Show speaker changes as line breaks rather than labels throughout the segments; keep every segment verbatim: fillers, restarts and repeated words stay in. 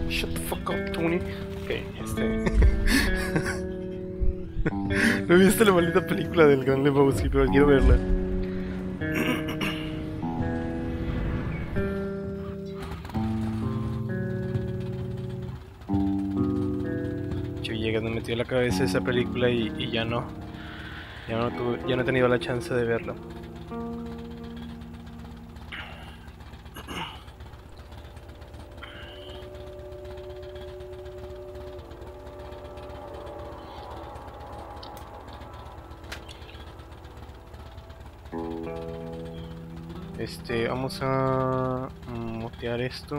Shut the fuck up, Tony. Ok, este. No he visto la maldita película del Gran Lebowski, pero quiero verla. Llega, me metió en la cabeza esa película y, y ya no. Ya no, tuve, ya no he tenido la chance de verla. Este, vamos a mutear esto.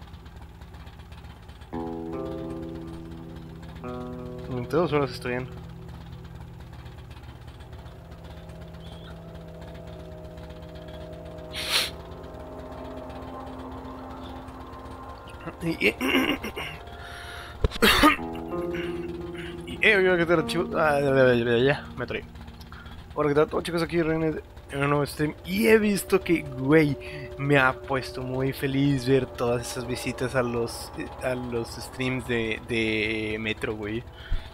veintidós horas estoy en. Y, y, y eh, ¿qué tal, chicos? Ah, ya, ya, ya, me traí. Hola, ¿qué tal, todos, chicos? Aquí René en un nuevo stream. Y he visto que, güey, me ha puesto muy feliz ver todas esas visitas a los a los streams de, de Metro, güey.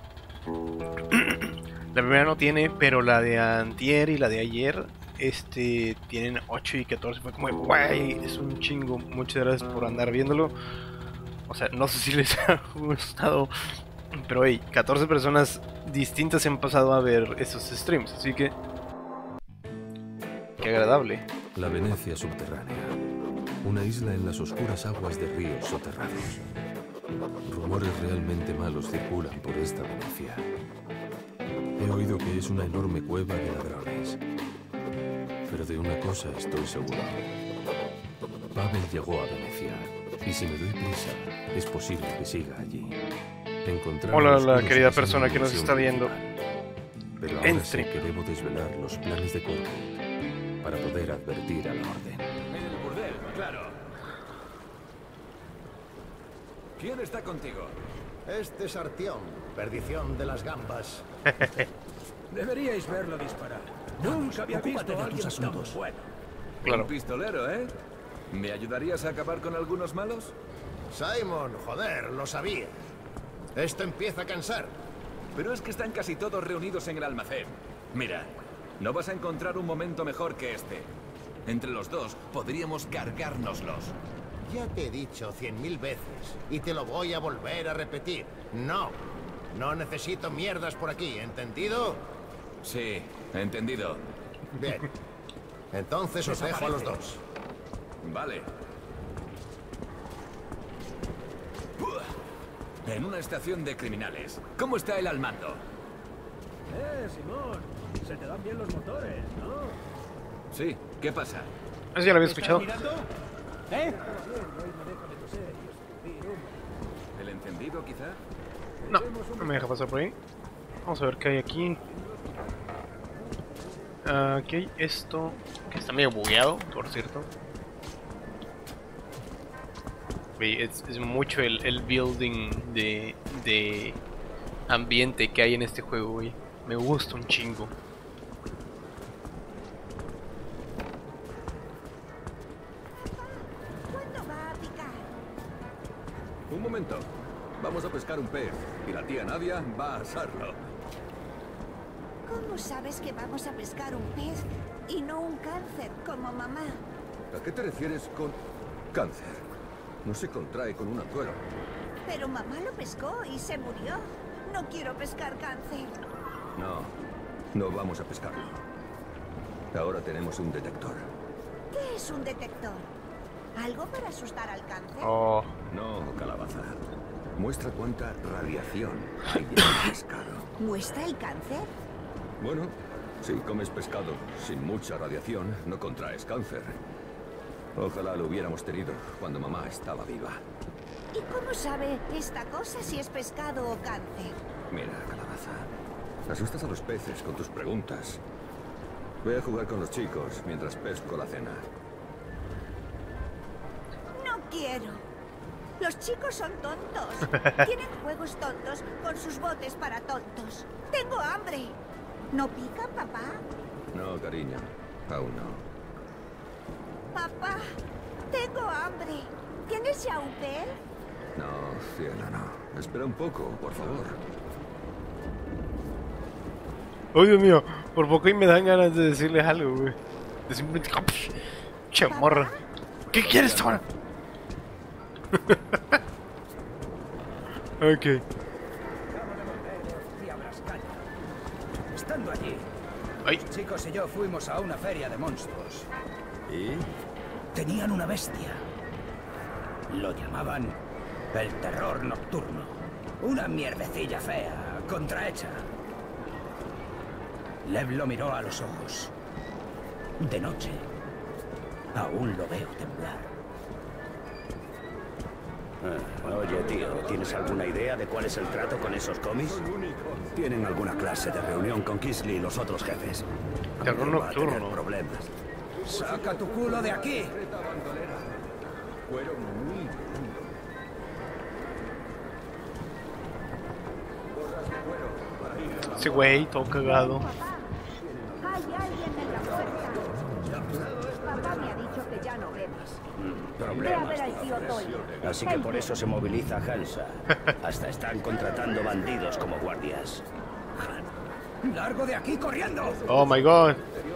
La primera no tiene, pero la de antier y la de ayer este tienen ocho y catorce. Fue como, güey, es un chingo. Muchas gracias por andar viéndolo. O sea, no sé si les ha gustado, pero hey, catorce personas distintas se han pasado a ver esos streams, así que qué agradable.
La Venecia subterránea, una isla en las oscuras aguas de ríos soterrados. Rumores realmente malos circulan por esta Venecia. He oído que es una enorme cueva de ladrones. Pero de una cosa estoy seguro. Pavel llegó a Venecia, y si me doy prisa, es posible que siga allí. Encontrar
Hola, la querida persona que nos está viendo.
Pero ahora sé que debo desvelar los planes de Corvo para poder advertir a la orden.
En el burdel, claro. ¿Quién está contigo?
Este es Artión, perdición de las gambas.
Deberíais verlo disparar. Nunca había visto a alguien tan bueno.
Claro.
Un pistolero, ¿eh? ¿Me ayudarías a acabar con algunos malos?
Simon, joder, lo sabía. Esto empieza a cansar.
Pero es que están casi todos reunidos en el almacén. Mira, no vas a encontrar un momento mejor que este. Entre los dos podríamos cargárnoslos.
Ya te he dicho cien mil veces, y te lo voy a volver a repetir. No, no necesito mierdas por aquí, ¿entendido?
Sí, entendido.
Bien. Entonces os dejo a los dos.
Vale. En una estación de criminales. ¿Cómo está el al mando?
Eh, Simón, se te dan bien los motores, ¿no?
Sí, ¿qué pasa?
Eso ya lo había escuchado.
¿Eh?
¿El encendido, quizá?
No, no me deja pasar por ahí. Vamos a ver qué hay aquí. Uh, aquí hay esto, que está medio bugueado, por cierto. Es, es mucho el, el building de, de ambiente que hay en este juego, güey. Me gusta un chingo.
¿Cuándo va a picar?
Un momento. Vamos a pescar un pez y la tía Nadia va a asarlo.
¿Cómo sabes que vamos a pescar un pez y no un cáncer como mamá?
¿A qué te refieres con cáncer? No se contrae con un anzuelo.
Pero mamá lo pescó y se murió. No quiero pescar cáncer.
No, no vamos a pescarlo. Ahora tenemos un detector.
¿Qué es un detector? ¿Algo para asustar al cáncer?
Oh.
No, calabaza. Muestra cuánta radiación hay en el pescado.
¿Muestra el cáncer?
Bueno, si comes pescado sin mucha radiación, no contraes cáncer. Ojalá lo hubiéramos tenido cuando mamá estaba viva.
¿Y cómo sabe esta cosa si es pescado o cáncer?
Mira, calabaza, asustas a los peces con tus preguntas. Voy a jugar con los chicos mientras pesco la cena.
No quiero. Los chicos son tontos. Tienen juegos tontos con sus botes para tontos. Tengo hambre. ¿No pica, papá?
No, cariño, aún no.
Papá, tengo hambre. ¿Tienes ya un pez?
No, cielo, no. Espera un poco, por favor.
Oh, Dios mío, por poco y me dan ganas de decirles algo, güey. De simplemente... Chamorra. ¿Qué quieres ahora? Ok.
Estando allí,
Ay.
los chicos y yo fuimos a una feria de monstruos.
¿Y?
Tenían una bestia. Lo llamaban el terror nocturno. Una mierdecilla fea, contrahecha. Lev lo miró a los ojos. De noche, aún lo veo temblar.
Ah, oye, tío, ¿tienes alguna idea de cuál es el trato con esos comis? Tienen alguna clase de reunión con Kisley y los otros jefes.
Terror
No va a tener
nocturno.
problemas.
¡Saca tu culo de aquí!
Ese güey, todo cagado.
Hay alguien en la puerta. Papá me ha dicho que ya no bebas. Ve a
Problemas.
ver al tío Toyo.
Así que por eso se moviliza Hansa. Hasta están contratando bandidos como guardias.
¡Largo de aquí corriendo!
Oh my god.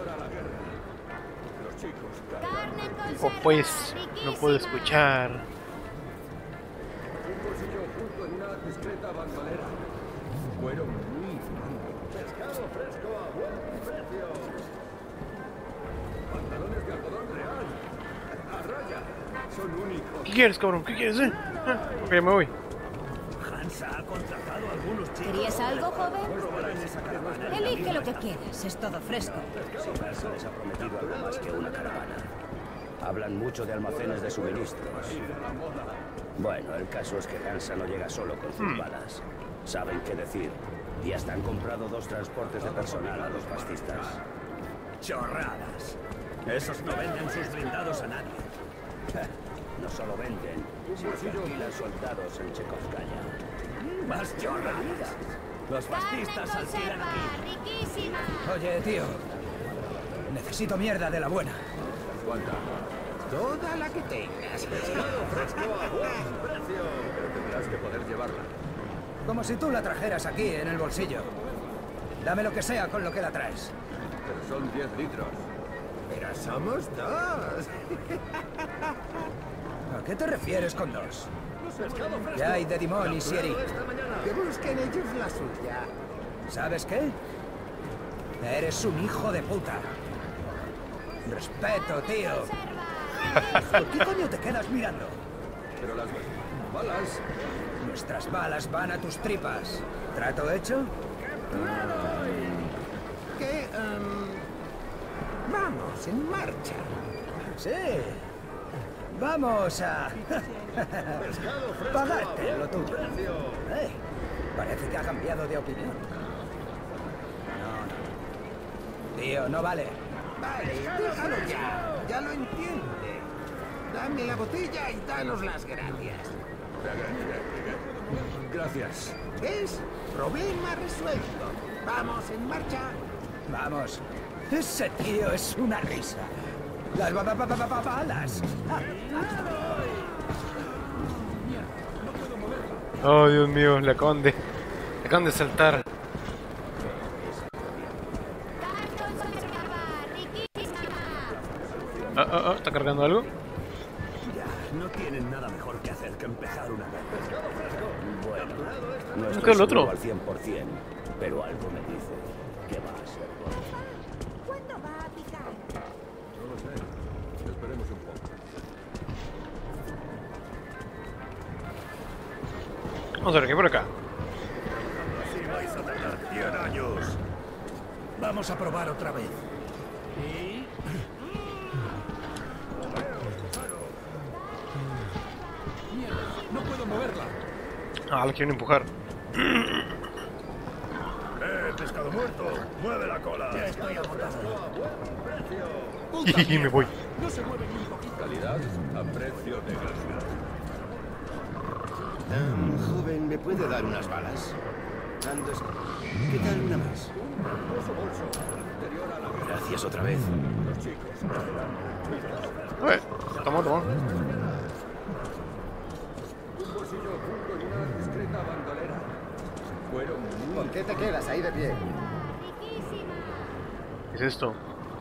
Carne en
Oh,
conserva,
pues, no puedo
riquísima.
escuchar. ¿Qué quieres, cabrón? ¿Qué quieres, eh? Ah, ok, me voy.
Hansa ha contratado a algunos chicos.
¿Querías algo, joven? Elige lo que quieras, es todo fresco.
Si Hansa les ha prometido algo más que una caravana. Hablan mucho de almacenes de suministros. Bueno, el caso es que Hansa no llega solo con sus balas. Saben qué decir. Y hasta han comprado dos transportes de personal a los fascistas.
Chorradas. Esos no venden sus blindados a nadie.
No solo venden, sino que alquilan soldados en Chekhovskaya.
Más chorradas. Los
Carne en
fascistas alquilan
conserva,
aquí.
riquísima.
Oye, tío. Necesito mierda de la buena.
Toda la que tengas.
Tendrás que poder llevarla.
Como si tú la trajeras aquí, en el bolsillo. Dame lo que sea con lo que la traes.
Pero son diez litros.
Pero somos dos.
¿A qué te refieres con dos? Ya hay de Dimon y Sieri.
Que busquen ellos la suya.
¿Sabes qué? Eres un hijo de puta. Respeto, tío. ¿Por qué coño te quedas mirando?
Pero las balas...
Nuestras balas van a tus tripas. ¿Trato hecho?
Que... em, vamos, en marcha.
Sí. Vamos a... pagarte lo tuyo. Eh, parece que ha cambiado de opinión. No, no. Tío, no vale.
Vale, déjalo ya. Ya lo entiende. Dame la botella y danos las gracias.
Gracias.
¿Ves? Problema resuelto. Vamos, en marcha.
Vamos. Ese tío es una risa. Las ba- ba- ba- ba- ba- balas.
Oh, Dios mío, le acaban de... Le acaban de saltar.
Carne en conserva, riquísima.
Ah, ah, ah, ¿está cargando algo?
Ya, no tienen nada mejor que hacer que empezar una guerra. Bueno, no
¿Qué
estoy
es el otro?
seguro al cien por cien, pero algo me dice que va a ser bueno.
¿Cuándo va a picar?
No lo sé. Esperemos un poco.
Vamos a ver, ¿qué hay por acá?
Así vais a tardar cien años. Vamos a probar otra vez.
No puedo moverla.
Ah, la quieren empujar.
¡Eh, pescado muerto! ¡Mueve la cola! Ya estoy agotado.
Y me voy.
No se mueve ni un poquito. Calidad a precio de gracia.
joven, ¿me puede dar unas balas? Antes... ¿Qué tal una más?
Gracias otra vez.
A ver, toma, toma.
qué te quedas ahí de pie?
¿Qué es esto?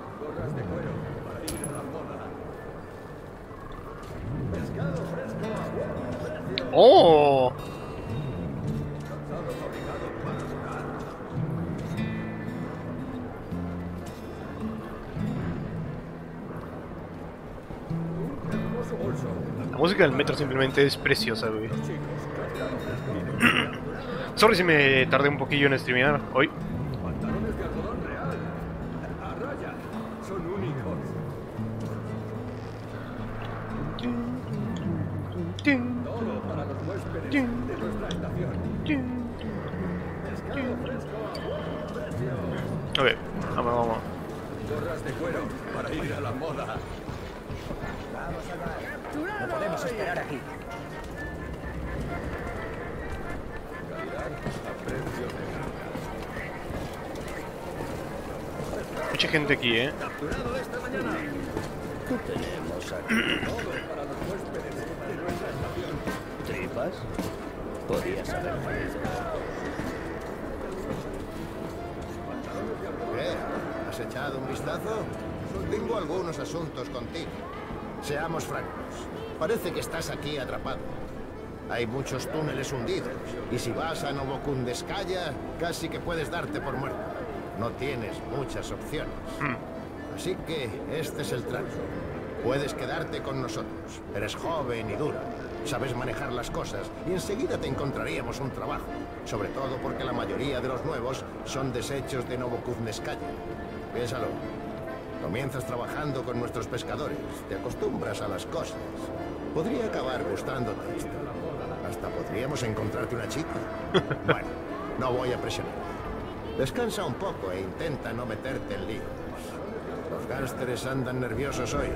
¡Oh! La música del metro simplemente es preciosa, güey. Sorry si me tardé un poquillo en streamear hoy.
Pantalones de algodón real. A raya. Son únicos. Todo para los huéspedes de nuestra estación. Pescado fresco a buen precio.
Ok, vamos, vamos.
Gorras de cuero para ir a la moda.
Vamos al bar. No podemos esperar aquí.
Mucha gente aquí, ¿eh?
Capturado esta mañana.
Tenemos aquí
Todo para los huéspedes de nuestra estación.
tripas. Podías haber pedido.
¿Qué? ¿Has echado un vistazo? Tengo algunos asuntos contigo. Seamos francos. Parece que estás aquí atrapado. Hay muchos túneles hundidos. Y si vas a Novokundeskaya, casi que puedes darte por muerto. No tienes muchas opciones. Así que este es el trato. Puedes quedarte con nosotros. Eres joven y duro. Sabes manejar las cosas y enseguida te encontraríamos un trabajo. Sobre todo porque la mayoría de los nuevos son desechos de Novokundeskaya. Piénsalo. Comienzas trabajando con nuestros pescadores. Te acostumbras a las cosas. Podría acabar gustándote esto. Hasta podríamos encontrarte una chica. Bueno, no voy a presionarte. Descansa un poco e intenta no meterte en líos. Los gánsteres andan nerviosos hoy.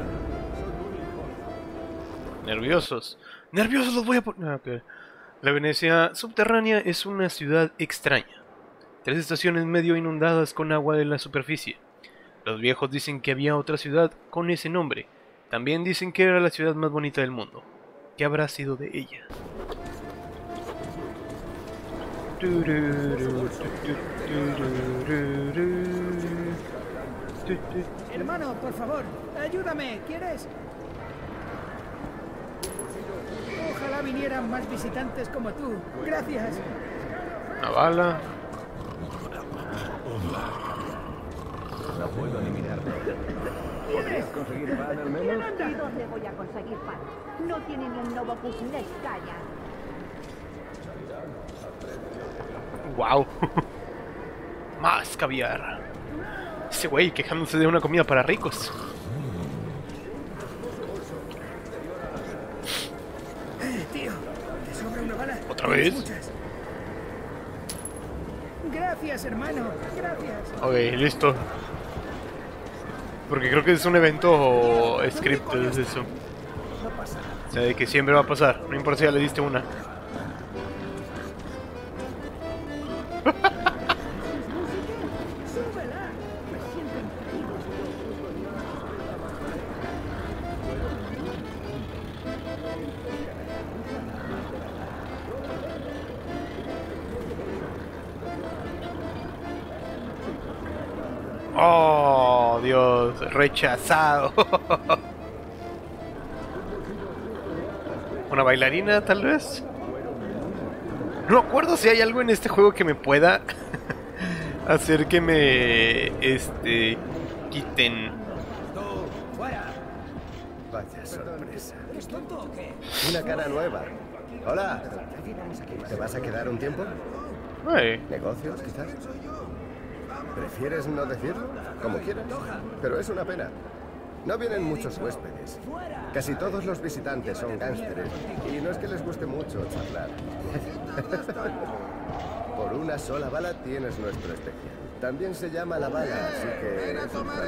Nerviosos. Nerviosos los voy a poner. Ah, okay. La Venecia subterránea es una ciudad extraña. Tres estaciones medio inundadas con agua de la superficie. Los viejos dicen que había otra ciudad con ese nombre. También dicen que era la ciudad más bonita del mundo. ¿Qué habrá sido de ella?
Hermano, por favor, ayúdame, ¿quieres? Ojalá vinieran más visitantes como tú. Gracias.
Una bala.
No puedo eliminarlo. ¿Podrías conseguir pan al menos?
¿Y dónde voy a conseguir pan? No tiene ni un Novokundeskaya.
Wow. Más caviar. Ese güey quejándose de una comida para ricos.
Eh, tío, ¿te sobra una bala?
¿Otra vez?
Muchas. Gracias, hermano. Gracias.
Ok, listo. Porque creo que es un evento scripted, es eso. O sea, de que siempre va a pasar. No importa si ya le diste una. Oh, Dios, rechazado. ¿Una bailarina, tal vez? No me acuerdo si hay algo en este juego que me pueda hacer que me este quiten.
Vaya sorpresa.
¿Es tonto o qué?
Una cara nueva. Hola. ¿Te vas a quedar un tiempo?
Hey.
¿Negocios, quizás? ¿Prefieres no decirlo? Como quieras. Pero es una pena. No vienen muchos huéspedes. Casi todos los visitantes son gánsteres. Y no es que les guste mucho charlar. Por una sola bala tienes nuestro especial. También se llama la bala, así que...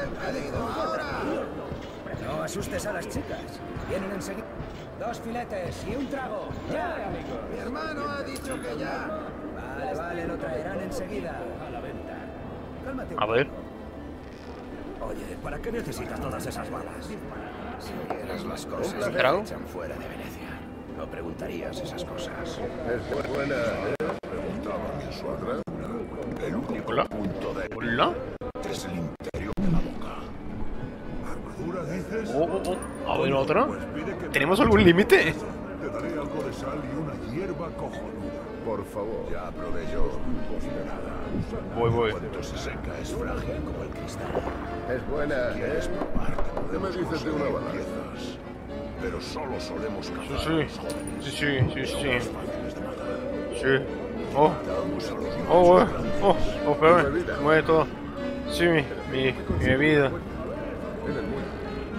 No asustes a las chicas. Vienen enseguida. Dos filetes y un trago. ¡Ya!
Mi hermano ha dicho que ya.
Vale, vale, lo traerán enseguida. A la venta. Cálmate un
A ver.
Oye, ¿para qué necesitas todas esas balas?
Si vieras las
¿Un
cosas que
trago?
echan fuera de Venecia, no preguntarías esas cosas.
Es buena, ¿eh? Preguntaba mi suegra.
El único
Hola.
punto de
Hola.
es el interior de la boca. ¿Armadura dices?
Oh, oh, oh. A ver, otra.
Pues pide que
¿Tenemos algún límite?
te daré algo de sal y una hierba cojonuda.
Por favor.
Ya probé yo. Pues de nada.
Voy, voy.
Cuando se seca es frágil como el cristal.
Es buena,
¿Quieres
¿eh?
probar?
¿Qué me dices de una bala?
Piezas. Pero solo solemos cazar
Sí,
a los
sí.
jóvenes.
Sí, sí, sí,
Son
sí.
más fáciles de matar.
Sí. Oh.
Matamos a los más
Oh, oh,
grandes.
oh, oh, espérame. Mueve todo. Sí, mi, mi, mi bebida.
En el mundo.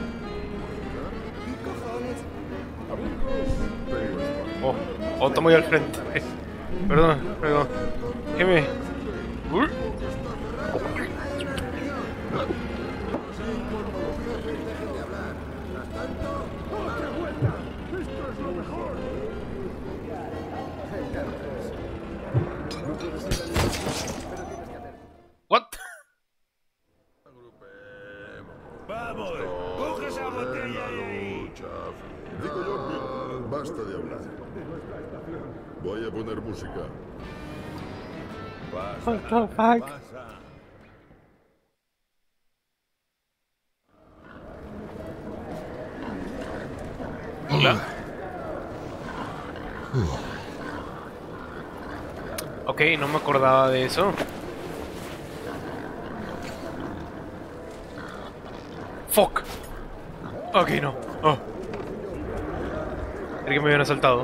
Oh, oh, está muy al frente. Perdón, perdón. Dime. Uy. What?
Vamos, coge esa botella y...
Digo yo que basta de hablar. Voy a poner música.
What the fuck? Hola. Ok, no me acordaba de eso. Fuck. Ok, no. Oh. Creí que me habían asaltado.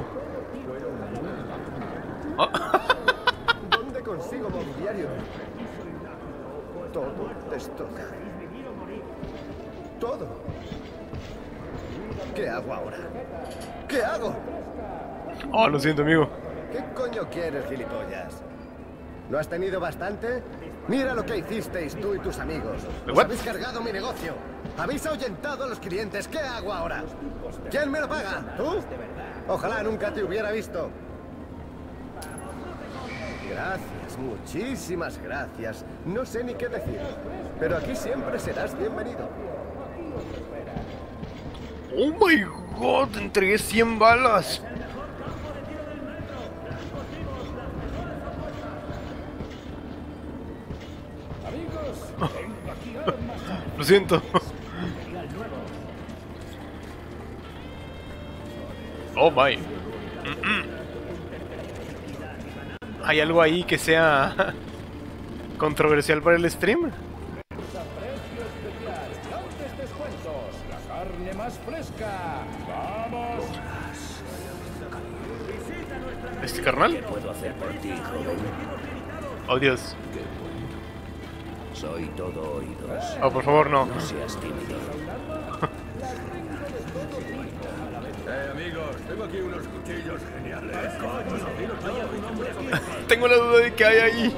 Oh.
¿Dónde consigo mobiliario? Todo destrozado. Todo. ¿Qué hago ahora? ¿Qué hago?
Oh, lo siento, amigo.
¿Qué coño quieres, gilipollas? ¿No has tenido bastante? Mira lo que hicisteis tú y tus amigos. Os
What?
habéis cargado mi negocio. Habéis ahuyentado a los clientes. ¿Qué hago ahora? ¿Quién me lo paga? ¿Tú? Ojalá nunca te hubiera visto. Gracias, muchísimas gracias. No sé ni qué decir, pero aquí siempre serás bienvenido.
Oh my god, entregué cien balas. Lo siento. Oh my. Mm-mm. ¿Hay algo ahí que sea controversial para el stream?
Grandes descuentos, la carne más fresca. ¡Vamos!
¿Este carnal?
¿Qué puedo hacer por ti, joven?
Oh Dios.
Soy todo oídos.
Oh, por favor, no.
No seas tímido.
Eh, amigos, tengo aquí unos cuchillos geniales.
Tengo la duda de que hay ahí.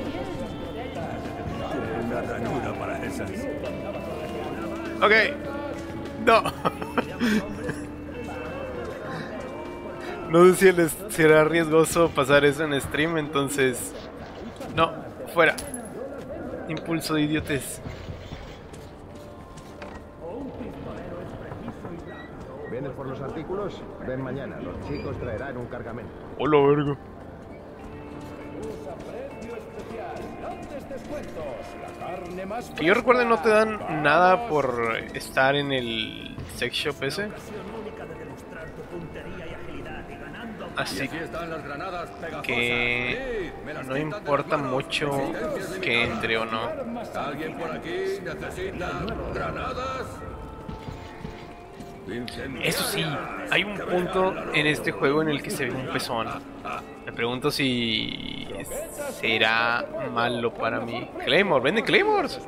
Una ranura para esas.
Ok. No. No sé si les será riesgoso pasar eso en stream, entonces... No, fuera. Impulso de idiotes.
¿Vienes por los artículos? Ven mañana, los chicos traerán un cargamento.
Hola, verga. Que yo recuerde, no te dan nada por estar en el sex shop ese. Así que no importa mucho que entre o no.
¿Alguien por aquí necesita granadas?
Eso sí, hay un punto en este juego en el que se ve un pezón. Me pregunto si será malo para mí. Claymore, vende Claymores.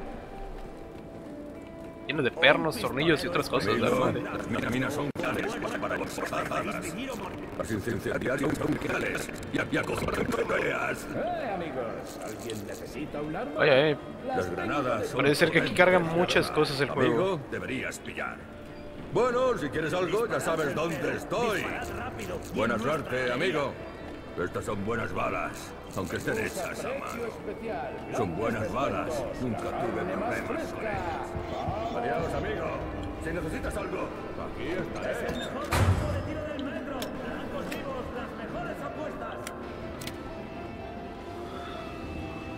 Lleno de pernos, tornillos y otras cosas, la madre.
Las vitaminas son claves para las forzadas. Las incendiarias son claves. Y había cosas que peleas.
Eh, amigos, ¿alguien necesita un arma?
Oye, eh.
Las granadas son
Parece ser que aquí cargan muchas cosas el juego.
Amigo, deberías pillar. Bueno, si quieres algo, ya sabes dónde estoy. Buena suerte, amigo. Estas son buenas balas, aunque estén hechas a mano. Son buenas balas. Nunca tuve problemas con ellas. Adiós, amigo. Si necesitas algo, aquí estaré.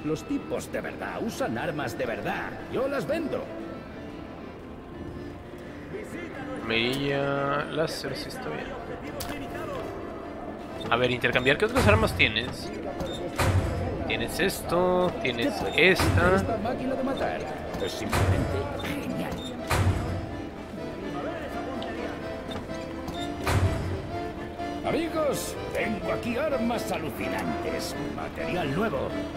Los tipos de verdad usan armas de verdad. Yo las vendo.
Mirilla láser, sí está bien. A ver, intercambiar, ¿qué otras armas tienes? Tienes esto, tienes esta.
Esta máquina de matar es simplemente genial. Amigos, tengo aquí armas alucinantes. Material nuevo.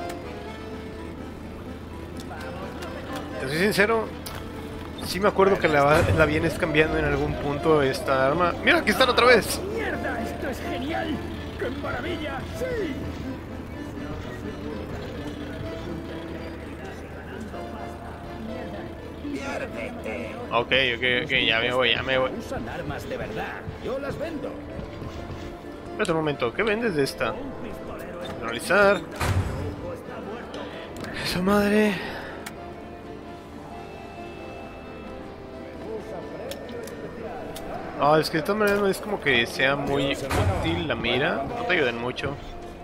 Te soy sincero, sí me acuerdo que la, la vienes cambiando en algún punto esta arma. ¡Mira, aquí están otra vez!
¡Mierda! ¡Esto es genial! ¡Qué maravilla! ¡Sí!
Ok, ok, ok, ya me voy, ya me voy.
Usan armas de verdad. Yo las vendo.
Espera un momento, ¿qué vendes de esta? Analizar. Eso madre. Ah, es que de todas maneras no es como que sea muy útil la mira. No te ayudan mucho.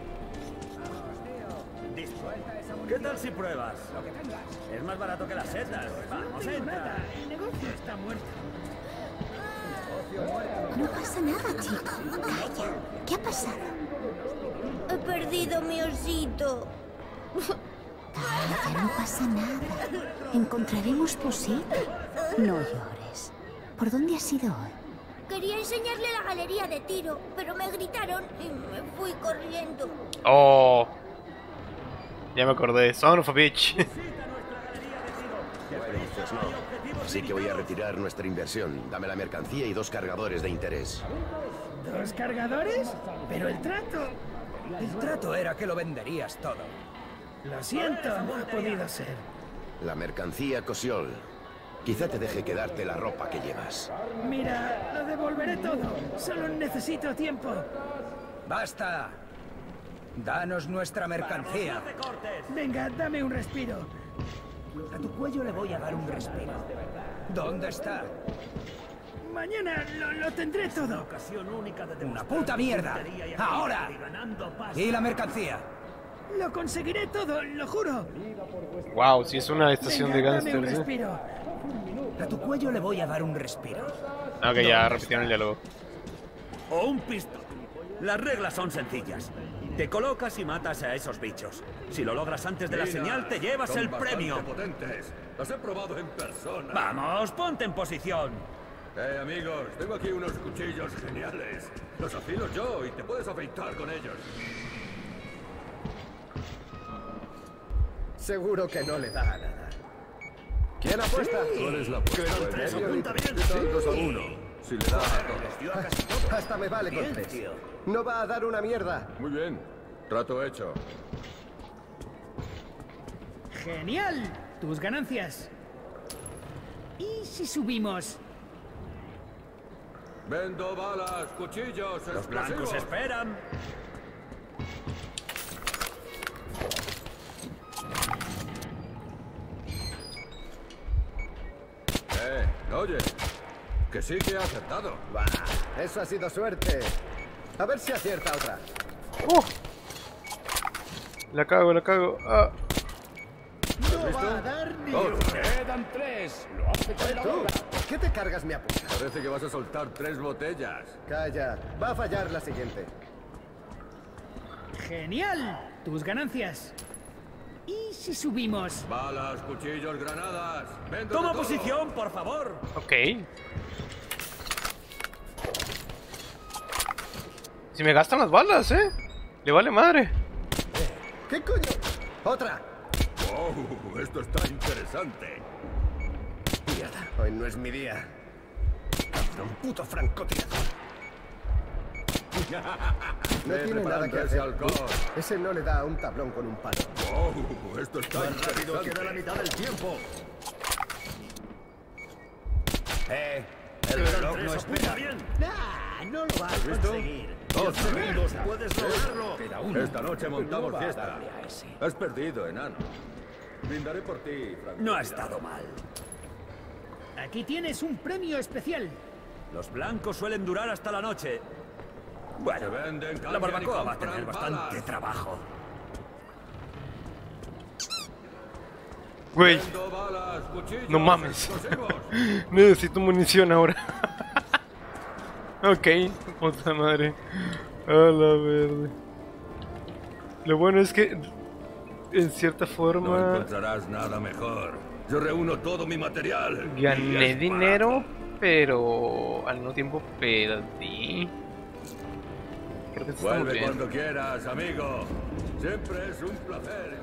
¿Qué tal si pruebas? Lo que tengas. Es más barato que las setas. Vamos, entra. El negocio está muerto.
No pasa nada, chico. Calla. ¿Qué ha pasado? He perdido mi osito. Calla, no pasa nada. Encontraremos tu sitio. No llores. ¿Por dónde has ido hoy? Quería enseñarle la galería de tiro, pero me gritaron y me fui corriendo.
Oh. Ya me acordé. Son of a bitch.
Bueno, pues no. Así que voy a retirar nuestra inversión. Dame la mercancía y dos cargadores de interés.
¿Dos cargadores? Pero el trato...
El trato era que lo venderías todo.
Lo siento, no ha podido ser.
La mercancía Cosiol. Quizá te deje quedarte la ropa que llevas.
Mira, lo devolveré todo. Solo necesito tiempo.
¡Basta! Danos nuestra mercancía.
Venga, dame un respiro.
A tu cuello le voy a dar un respiro. ¿Dónde está?
Mañana lo, lo tendré todo.
¡Una puta mierda! ¡Ahora! ¿Y la mercancía?
Lo conseguiré todo, lo juro.
Wow, si es una estación
Venga,
de
dame un
gangsters. ¿eh?
respiro.
A tu cuello le voy a dar un respiro.
Ok, ya repitieron el diálogo.
O un pistón. Las reglas son sencillas. Te colocas y matas a esos bichos. Si lo logras antes de la
Mira,
señal, te llevas
son
el
bastante
premio.
potentes. Las he probado en persona.
Vamos, ponte en posición.
Eh, amigos, tengo aquí unos cuchillos geniales. Los afilo yo y te puedes afeitar con ellos.
Seguro que no le da a nada. ¿Quién apuesta?
¿Cuál es la apuesta?
Quedan tres, apunta bien.
dos a uno. Si le da a todos.
Hasta me vale con tres. No va a dar una mierda.
Muy bien. Trato hecho.
¡Genial! Tus ganancias. ¿Y si subimos?
Vendo balas, cuchillos,
Los blancos
explosivos.
esperan.
Eh, oye. Que sí que ha acertado.
Bah, eso ha sido suerte. A ver si acierta otra.
Uh. La cago, la cago. Ah.
No va a dar ni
Oh,
una.
Quedan tres. Lo hace con la
¿Tú?
bola.
¿Por qué te cargas mi apuesta?
Parece que vas a soltar tres botellas.
Calla. Va a fallar la siguiente.
¡Genial! Tus ganancias. ¿Y si subimos?
Balas, cuchillos, granadas. Vendo
Toma
de todo.
posición, por favor.
Ok. Si me gastan las balas, ¿eh? Le vale madre.
¿Qué coño? ¡Otra!
Oh, esto está interesante.
Mierda, hoy no es mi día. Cabrón, puto francotirador. No
Ven,
tiene nada que
preparando ese
hacer.
alcohol.
Ese no le da a un tablón con un palo.
Oh, esto está
Más rápido
interesante.
que da la mitad del tiempo.
Eh, el reloj no espera.
¡Ah! No lo vas a
visto?
conseguir.
Dos
Segundos, puedes lograrlo.
Queda uno.
Esta noche montamos
No va a
fiesta.
darle a ese.
Has perdido, enano. Brindaré por ti, Frank.
No ha estado mal.
Aquí tienes un premio especial.
Los blancos suelen durar hasta la noche. Bueno,
Se venden,
la
cambian y
barbacoa va a
compran
tener bastante
balas.
trabajo.
Güey. No mames. Necesito munición ahora. Ok, puta madre. A la verde. Lo bueno es que, en cierta forma,
no encontrarás nada mejor. Yo reúno todo mi material.
Gané dinero, pero al mismo tiempo perdí. Creo que estamos
Vuelve
bien.
cuando quieras, amigo. Siempre es un placer.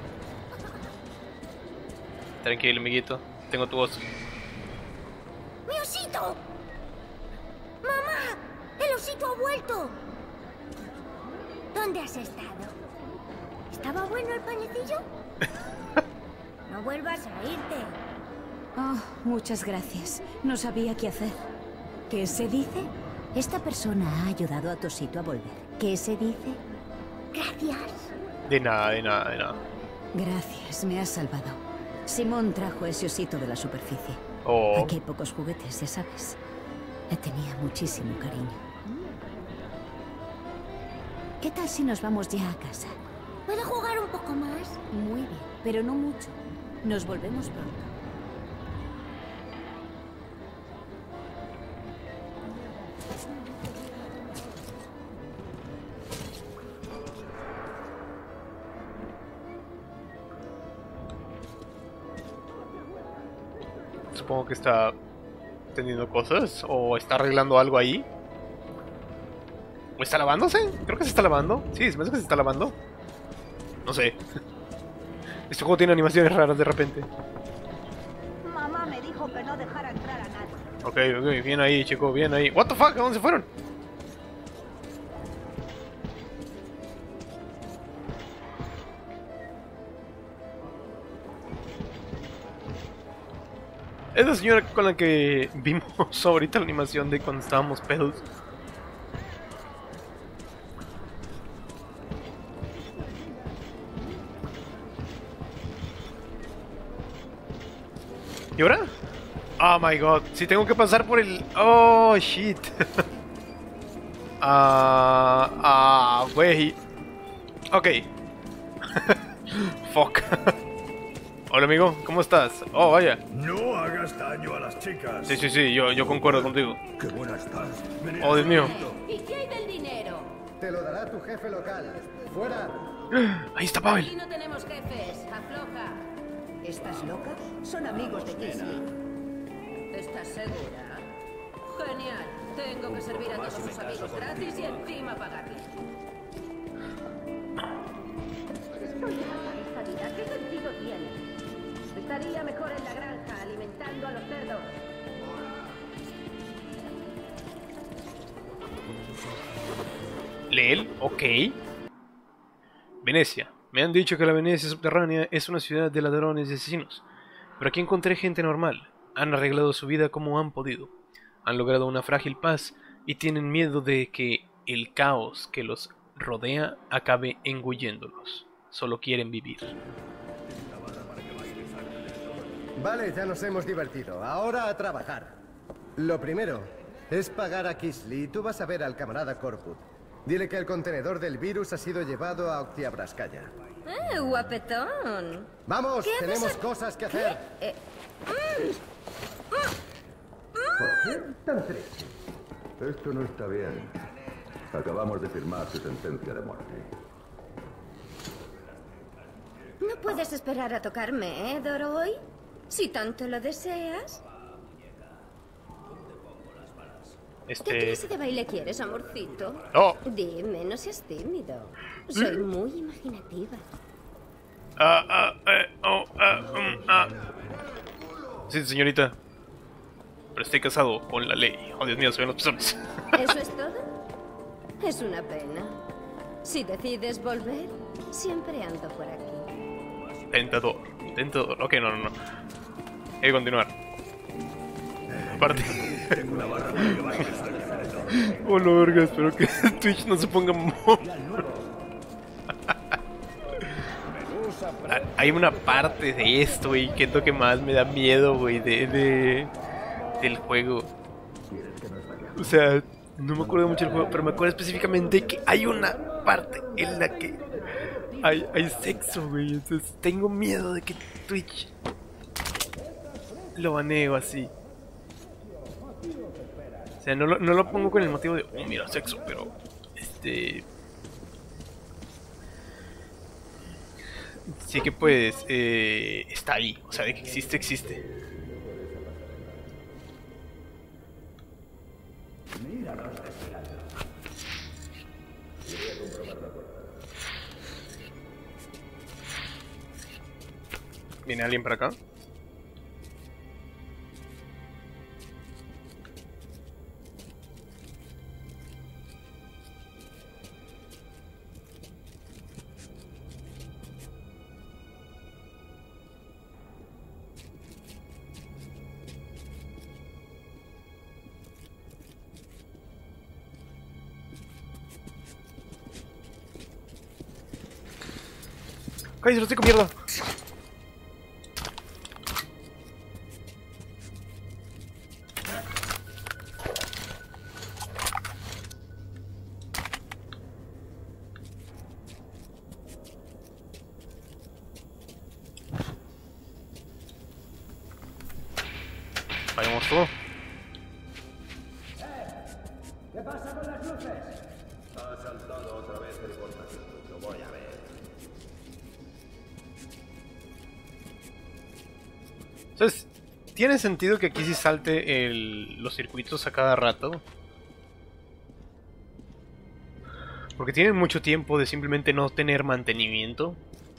Tranquilo, amiguito. Tengo tu voz.
¡Mi osito! ¡Mamá! ¡El osito ha vuelto! ¿Dónde has estado? ¿Estaba bueno el panecillo? No vuelvas a irte.
Oh, muchas gracias. No sabía qué hacer. ¿Qué se dice?
Esta persona ha ayudado a tu osito a volver. ¿Qué se dice? Gracias.
De nada, de nada, de nada.
Gracias, me has salvado. Simón trajo ese osito de la superficie.
Oh.
Aquí hay pocos juguetes, ya sabes. Le tenía muchísimo cariño. ¿Qué tal si nos vamos ya a casa?
¿Puedo jugar un poco más?
Muy bien, pero no mucho. Nos volvemos pronto.
Supongo que está teniendo cosas o está arreglando algo ahí. ¿O está lavándose? Creo que se está lavando. Sí, se me hace que se está lavando. No sé. Este juego tiene animaciones raras de repente.
Mamá me dijo que no dejara entrar a nadie.
Ok, ok, bien ahí, chico, bien ahí. What the fuck, ¿a dónde se fueron? Es la señora con la que vimos ahorita la animación de cuando estábamos pedos. ¿Y ahora? Oh my god, si tengo que pasar por el... Oh shit. Ah, ah, güey. Ok. Fuck. Hola amigo, ¿cómo estás? Oh, vaya.
No hagas daño a las chicas.
Sí, sí, sí, yo, yo concuerdo contigo.
Qué buena estás.
Oh, Dios mío.
¿Y qué hay del dinero?
Te lo dará tu jefe local. ¡Fuera!
Ahí está Pavel.
Aquí no tenemos jefes. Afloja.
¿Estás loca? Son amigos de Kisley.
¿Estás segura? Genial. Tengo que servir a todos sus amigos gratis y encima pagarles. Estoy harta de esta vida. ¿Qué sentido tiene? Estaría mejor en la granja alimentando a los cerdos.
Leel, ok. Venecia. Me han dicho que la Venecia subterránea es una ciudad de ladrones y asesinos. Pero aquí encontré gente normal. Han arreglado su vida como han podido. Han logrado una frágil paz y tienen miedo de que el caos que los rodea acabe engulléndolos. Solo quieren vivir.
Vale, ya nos hemos divertido. Ahora a trabajar. Lo primero es pagar a Kisley y tú vas a ver al camarada Corput. Dile que el contenedor del virus ha sido llevado a Octiabraskaya.
¡Eh, guapetón!
¡Vamos!
¿Qué
¡Tenemos
haces a-
cosas que hacer!
Eh,
¿Por qué tan triste?
Esto no está bien. Acabamos de firmar su sentencia de muerte.
No puedes esperar a tocarme, ¿eh, Doroy? Si tanto lo deseas. ¿Qué
Este...
clase de baile quieres, amorcito?
Oh.
Dime, no seas tímido. Soy muy imaginativa.
Ah, ah, eh, oh, ah, mm, ah. Sí, señorita. Pero estoy casado con la ley. Oh, Dios mío, se ven las personas.
¿Eso es todo? Es una pena. Si decides volver, siempre ando por aquí.
Tentador, tentador. Ok, no, no, no. Hay que continuar. Aparte. Oh, no, verga, espero que Twitch no se ponga mo. Hay una parte de esto, güey, que es lo que más me da miedo, güey, de, de, del juego. O sea, no me acuerdo mucho del juego, pero me acuerdo específicamente que hay una parte en la que hay, hay sexo, güey. Entonces tengo miedo de que Twitch lo baneo así. O sea, no lo, no lo pongo con el motivo de, oh, mira, sexo, pero este... sí que pues eh, está ahí, o sea, de que existe, existe. ¿Viene alguien para acá? ¡Cállate, lo estoy comiendo! Vayamos todo.
¿Qué pasa con las luces?
Ha saltado otra vez el portátil. Lo voy a ver.
Entonces, ¿tiene sentido que aquí sí salte el, los circuitos a cada rato? Porque tienen mucho tiempo de simplemente no tener mantenimiento.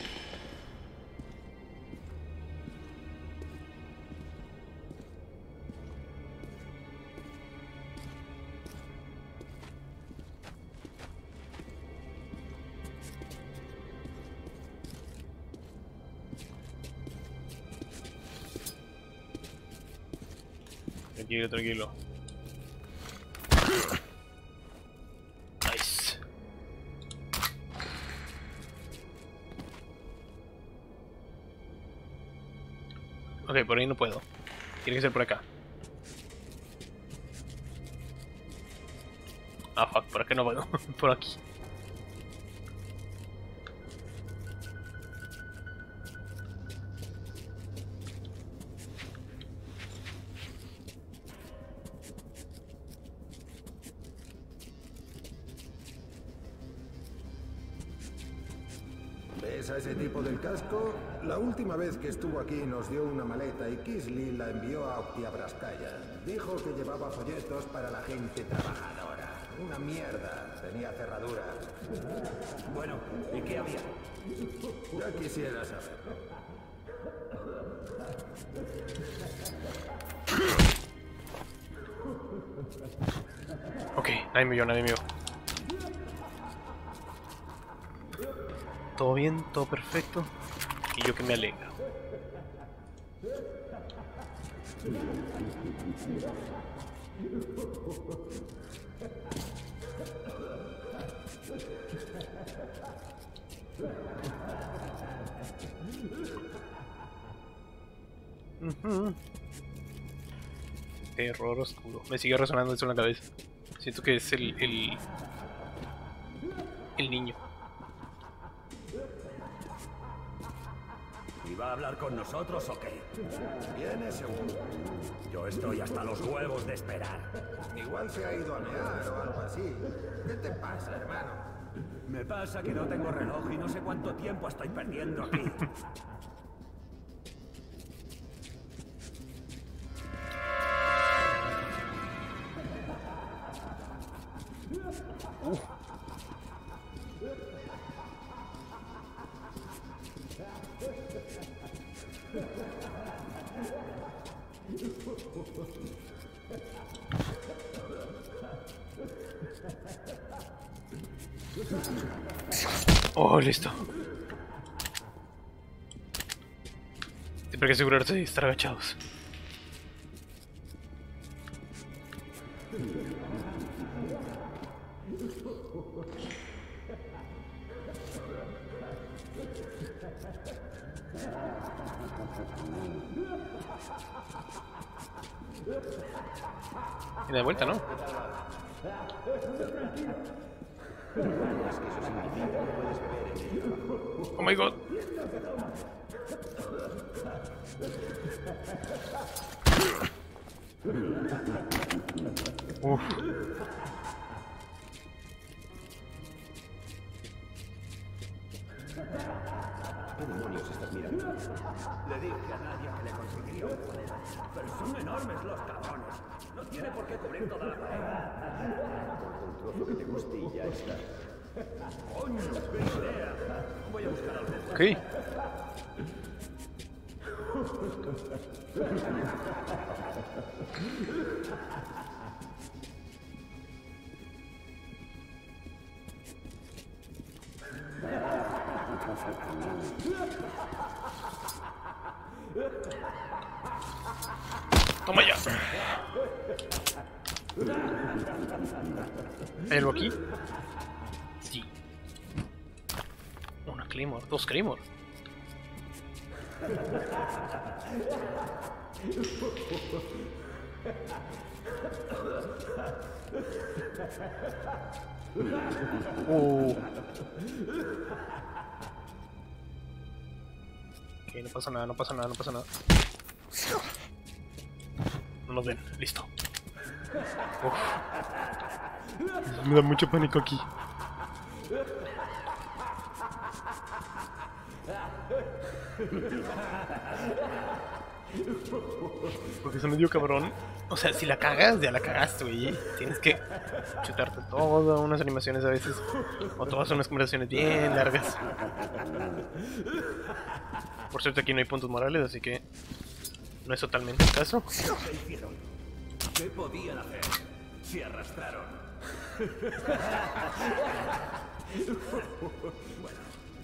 Tranquilo, tranquilo. Nice. Ok, por ahí no puedo. Tiene que ser por acá. Ah, fuck, por acá no puedo. Por aquí.
¿Ves a ese tipo del casco? La última vez que estuvo aquí nos dio una maleta y Kisley la envió a Oktiabraskaya. Dijo que llevaba folletos para la gente trabajadora. Una mierda. Tenía cerradura.
Bueno, ¿y qué había?
Ya quisiera saber.
Ok, nadie me vio, nadie me vio. Todo bien, todo perfecto. Y yo que me alegro. Uh-huh. Terror oscuro. Me sigue resonando eso en la cabeza. Siento que es el... el, el niño.
¿Iba a hablar con nosotros o qué?
Viene seguro.
Yo estoy hasta los huevos de esperar.
Igual se ha ido a mear o algo así. ¿Qué te pasa, hermano?
Me pasa que no tengo reloj y no sé cuánto tiempo estoy perdiendo aquí.
Uh. Oh, listo. Siempre hay que asegurarse de estar agachados. Y de vuelta, ¿no? Oh my god. Uf.
¿Qué demonios estás mirando?
Le dije a nadie que le conseguiría un poder, pero son enormes los cabrones. No tiene por qué cubrir toda la pared.
Un trozo que te guste y ya está.
¡Coño! ¡Qué idea! Voy a buscar algo.
Ok. Toma ya. ¿Hay algo aquí? Sí. Una Claymore, dos Claymore. Uh. Ok, no pasa nada, no pasa nada, no pasa nada. No nos ven, listo. Uf. Me da mucho pánico aquí. Porque se me dio cabrón. O sea, si la cagas, ya la cagaste, güey. Tienes que chutarte todas unas animaciones a veces. O todas unas conversaciones bien largas. Por cierto, aquí no hay puntos morales, así que no es totalmente el caso.
¿Qué hicieron? ¿Qué podían hacer? Se arrastraron. Bueno.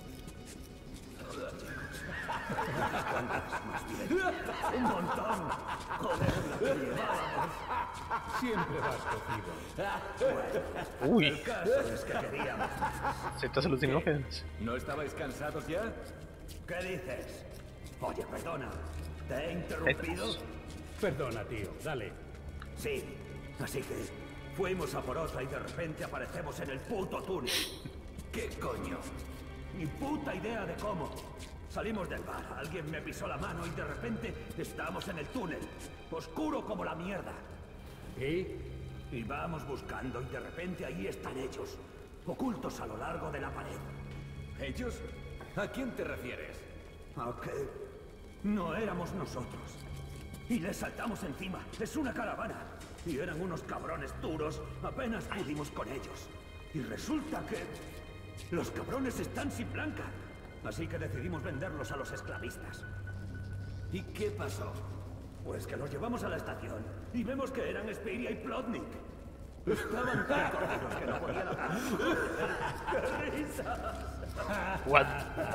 Un montón. Joder, la que llevábamos.
Siempre vas cocido.
Uy.
El caso es que queríamos.
¿Aceptas alucinógenos?
¿No estabais cansados ya?
¿Qué dices? Oye, perdona. ¿Te he interrumpido?
Perdona, tío. Dale.
Sí. Así que fuimos a por otra y de repente aparecemos en el puto túnel. ¿Qué coño? Ni puta idea de cómo. Salimos del bar, alguien me pisó la mano y de repente estamos en el túnel. Oscuro como la mierda.
¿Y?
Y vamos buscando y de repente ahí están ellos. Ocultos a lo largo de la pared.
¿Ellos? ¿A quién te refieres?
¿A qué? No éramos nosotros. Y les saltamos encima. Es una caravana. Y eran unos cabrones duros. Apenas pudimos con ellos. Y resulta que los cabrones están sin blanca. Así que decidimos venderlos a los esclavistas.
¿Y qué pasó?
Pues que los llevamos a la estación y vemos que eran Spiria y Plotnik. Estaban tan corridos que no podían hablar. ¡Qué risas!
What?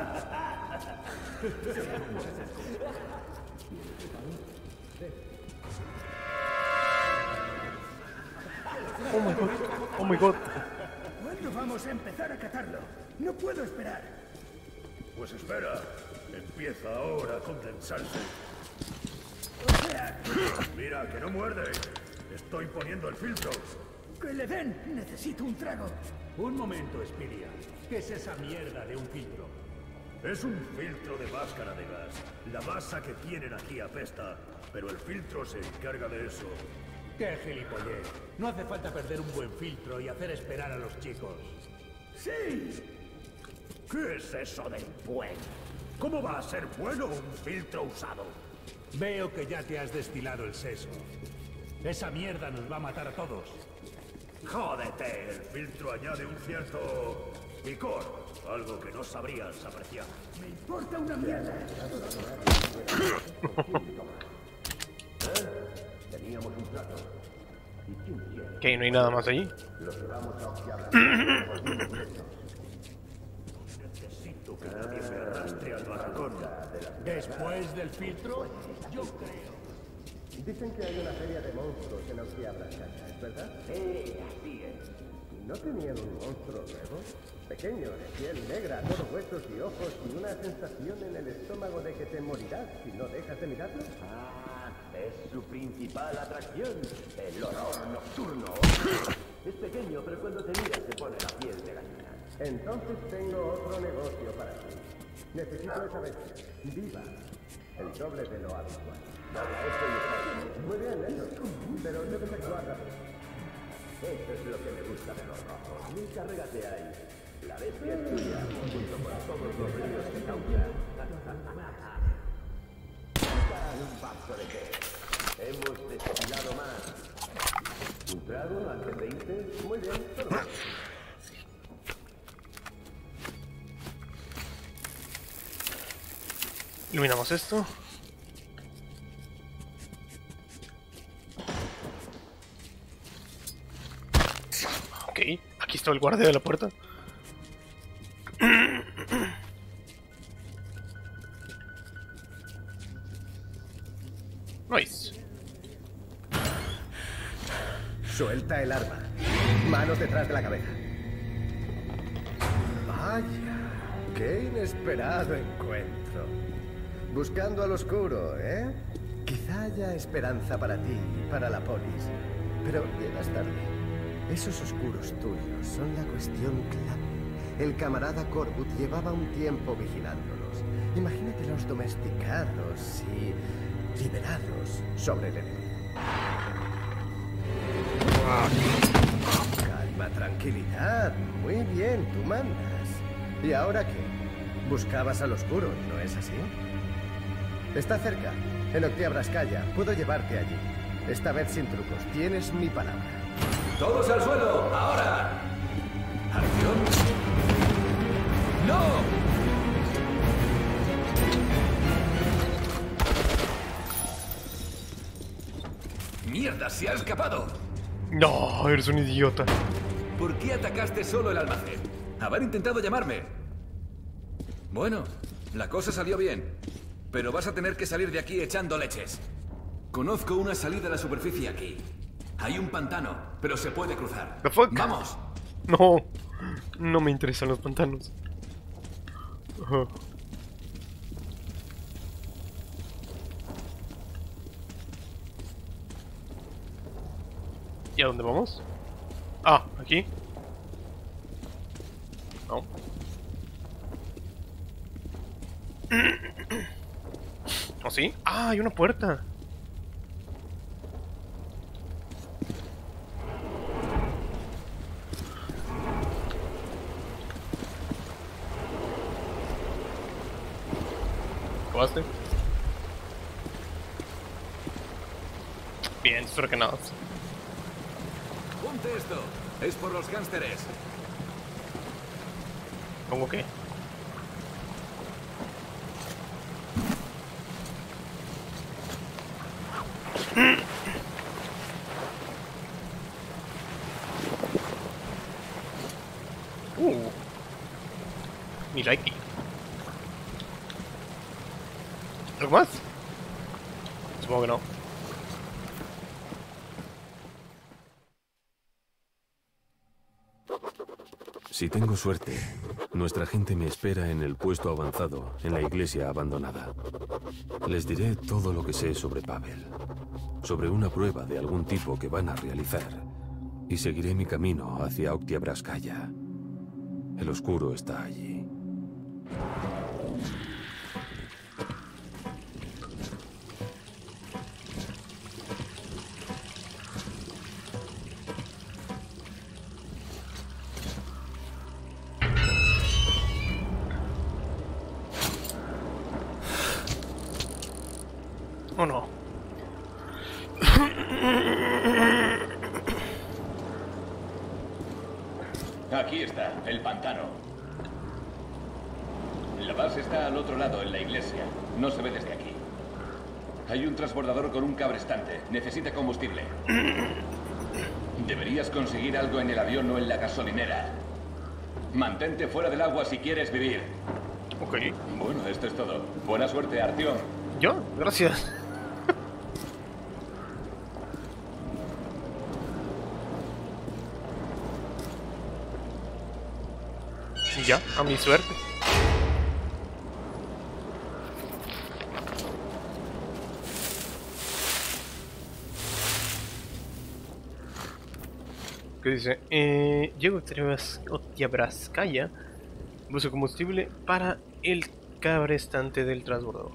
Oh my god. Oh my god.
¿Cuándo vamos a empezar a catarlo? No puedo esperar.
Pues espera. Empieza ahora a condensarse.
O sea,
Mira, que no muerde. Estoy poniendo el filtro.
que le den. Necesito un trago.
Un momento, Spiria. ¿Qué es esa mierda de un filtro?
Es un filtro de máscara de gas. La masa que tienen aquí apesta, pero el filtro se encarga de eso.
¡Qué gilipollez! No hace falta perder un buen filtro y hacer esperar a los chicos.
¡Sí! ¿Qué es eso del bueno? ¿Cómo va a ser bueno un filtro usado?
Veo que ya te has destilado el seso. Esa mierda nos va a matar a todos.
¡Jódete! El filtro añade un cierto picor, algo que no sabrías apreciar.
Me importa una mierda.
Teníamos un plato.
Que no hay nada más allí.
Los llevamos a Oxiabra.
Necesito que nadie me arrastre al barracón.
Después del filtro, yo creo.
Dicen que hay una feria de monstruos en Oxiabra, ¿es verdad?
Sí, así es.
¿No tenían un monstruo nuevo? Pequeño, de piel negra, todo huesos y ojos y una sensación en el estómago de que te morirás si no dejas de mirarlo.
Ah, es su principal atracción, el horror nocturno. Es pequeño, pero cuando te mira se pone la piel de gallina.
Entonces tengo otro negocio para ti. Necesito esa bestia. Viva. El doble de lo habitual. Muy bien, eso. Pero debes actuar rápido.
Eso es lo que me gusta de los rojos. Encárgate ahí. La bestia es tuya, junto con todos los ríos que causan. Un vaso de té. Hemos destilado más. ¿Un trago antes de irte? Muy bien, solo más.
Iluminamos esto. Ok, aquí está el guardia de la puerta. Nice.
Suelta el arma. Manos detrás de la cabeza. Vaya, qué inesperado encuentro. Buscando al oscuro, ¿eh? Quizá haya esperanza para ti y para la polis. Pero llegas tarde. Esos oscuros tuyos son la cuestión clave. El camarada Corwood llevaba un tiempo vigilándolos. Imagínatelos domesticados y liberados sobre el enemigo. Calma, tranquilidad. Muy bien, tú mandas. ¿Y ahora qué? Buscabas al oscuro, ¿no es así? Está cerca, en Octiabraskaya. Puedo llevarte allí. Esta vez sin trucos. Tienes mi palabra.
¡Todos al suelo! ¡Ahora! ¡Acción! ¡No! ¡Mierda! ¡Se ha escapado!
No, eres un idiota.
¿Por qué atacaste solo el almacén? Haber intentado llamarme. Bueno, la cosa salió bien. Pero vas a tener que salir de aquí echando leches. Conozco una salida a la superficie aquí. Hay un pantano, pero se puede cruzar.
¿The fuck?
¡Vamos!
No, no me interesan los pantanos. Uh-huh. ¿Y a dónde vamos? Ah, aquí. No. ¿Oh, sí? Ah, hay una puerta. ¿Acabaste? Bien, cercanos.
Ponte esto. Es por los gánsteres.
¿Cómo qué? Uh. Mi like. ¿Algo más? Supongo que no.
Si tengo suerte, nuestra gente me espera en el puesto avanzado, en la iglesia abandonada. Les diré todo lo que sé sobre Pavel, sobre una prueba de algún tipo que van a realizar, y seguiré mi camino hacia Octiabraskaya. El oscuro está allí.
¿O no?
Aquí está, el pantano. La base está al otro lado, en la iglesia. No se ve desde aquí. Hay un transbordador con un cabrestante. Necesita combustible. Deberías conseguir algo en el avión o en la gasolinera. Mantente fuera del agua si quieres vivir.
Ok.
Bueno, esto es todo. Buena suerte, Artyom.
¿Yo? Gracias. Ya, a mi suerte. Ok. que dice, eh, llego a Otiabraskaya, busco combustible para el cabrestante del transbordador.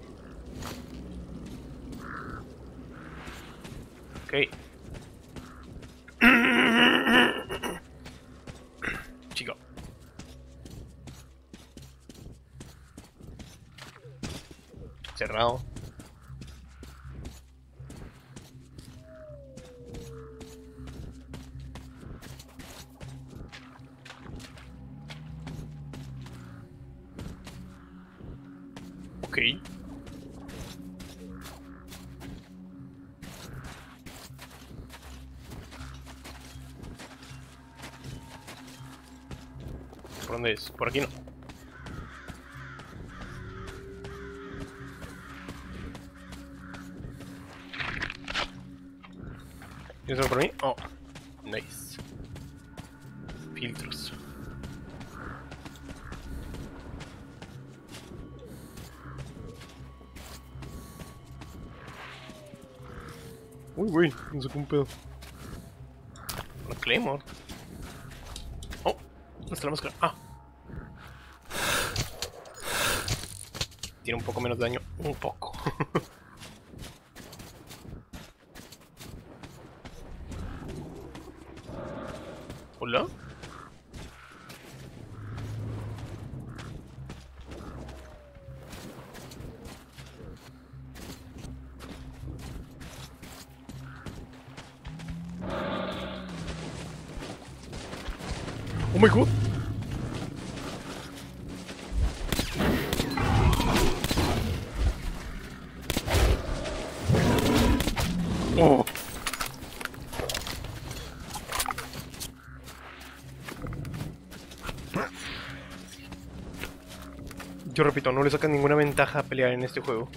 Ok. Chico. Cerrado. Ok. ¿Por dónde es? Por aquí no. ¿Tienes algo por mí? Oh, nice. Filtros. Uy, güey, me sacó un pedo. Una Claymore. Oh, ¿dónde está la máscara? Ah. Tiene un poco menos de daño. Un poco. ¿Hola? Oh my god. Oh. Yo repito, no le sacan ninguna ventaja a pelear en este juego.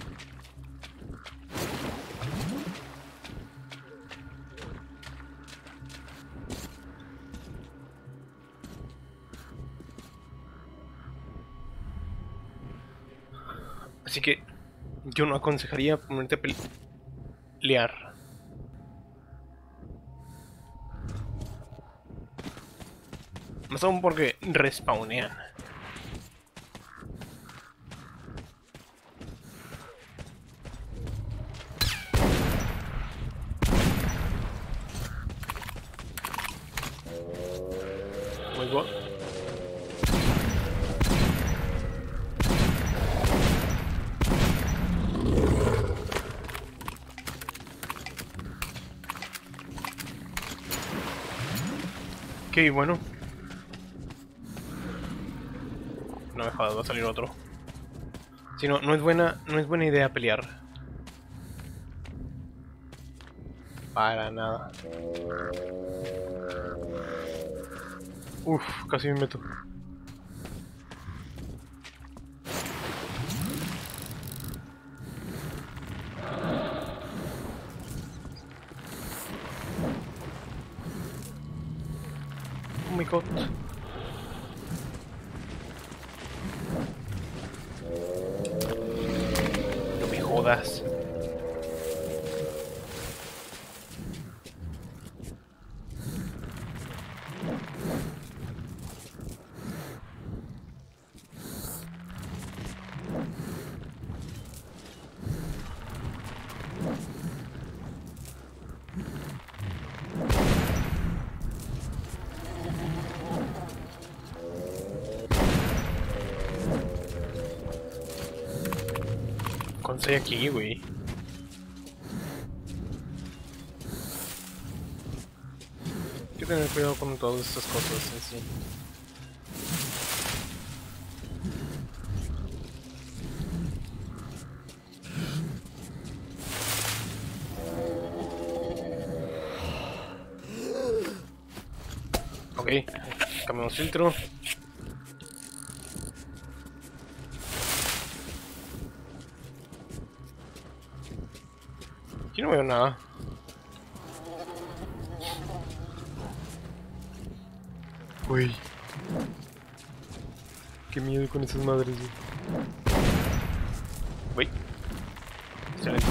Así que yo no aconsejaría ponerte a pelear. Más aún porque respawnean. Muy bien. Ok, bueno. No me jodas, va a salir otro. Si no, no es buena, no es buena idea pelear. Para nada. Uf, casi me meto. Oh my god. No me jodas. Estoy aquí, güey. Hay que tener cuidado con todas estas cosas en sí. Ok, cambiamos filtro. Aquí no veo nada. Uy. Qué miedo con esas madres, güey. Uy. Excelente.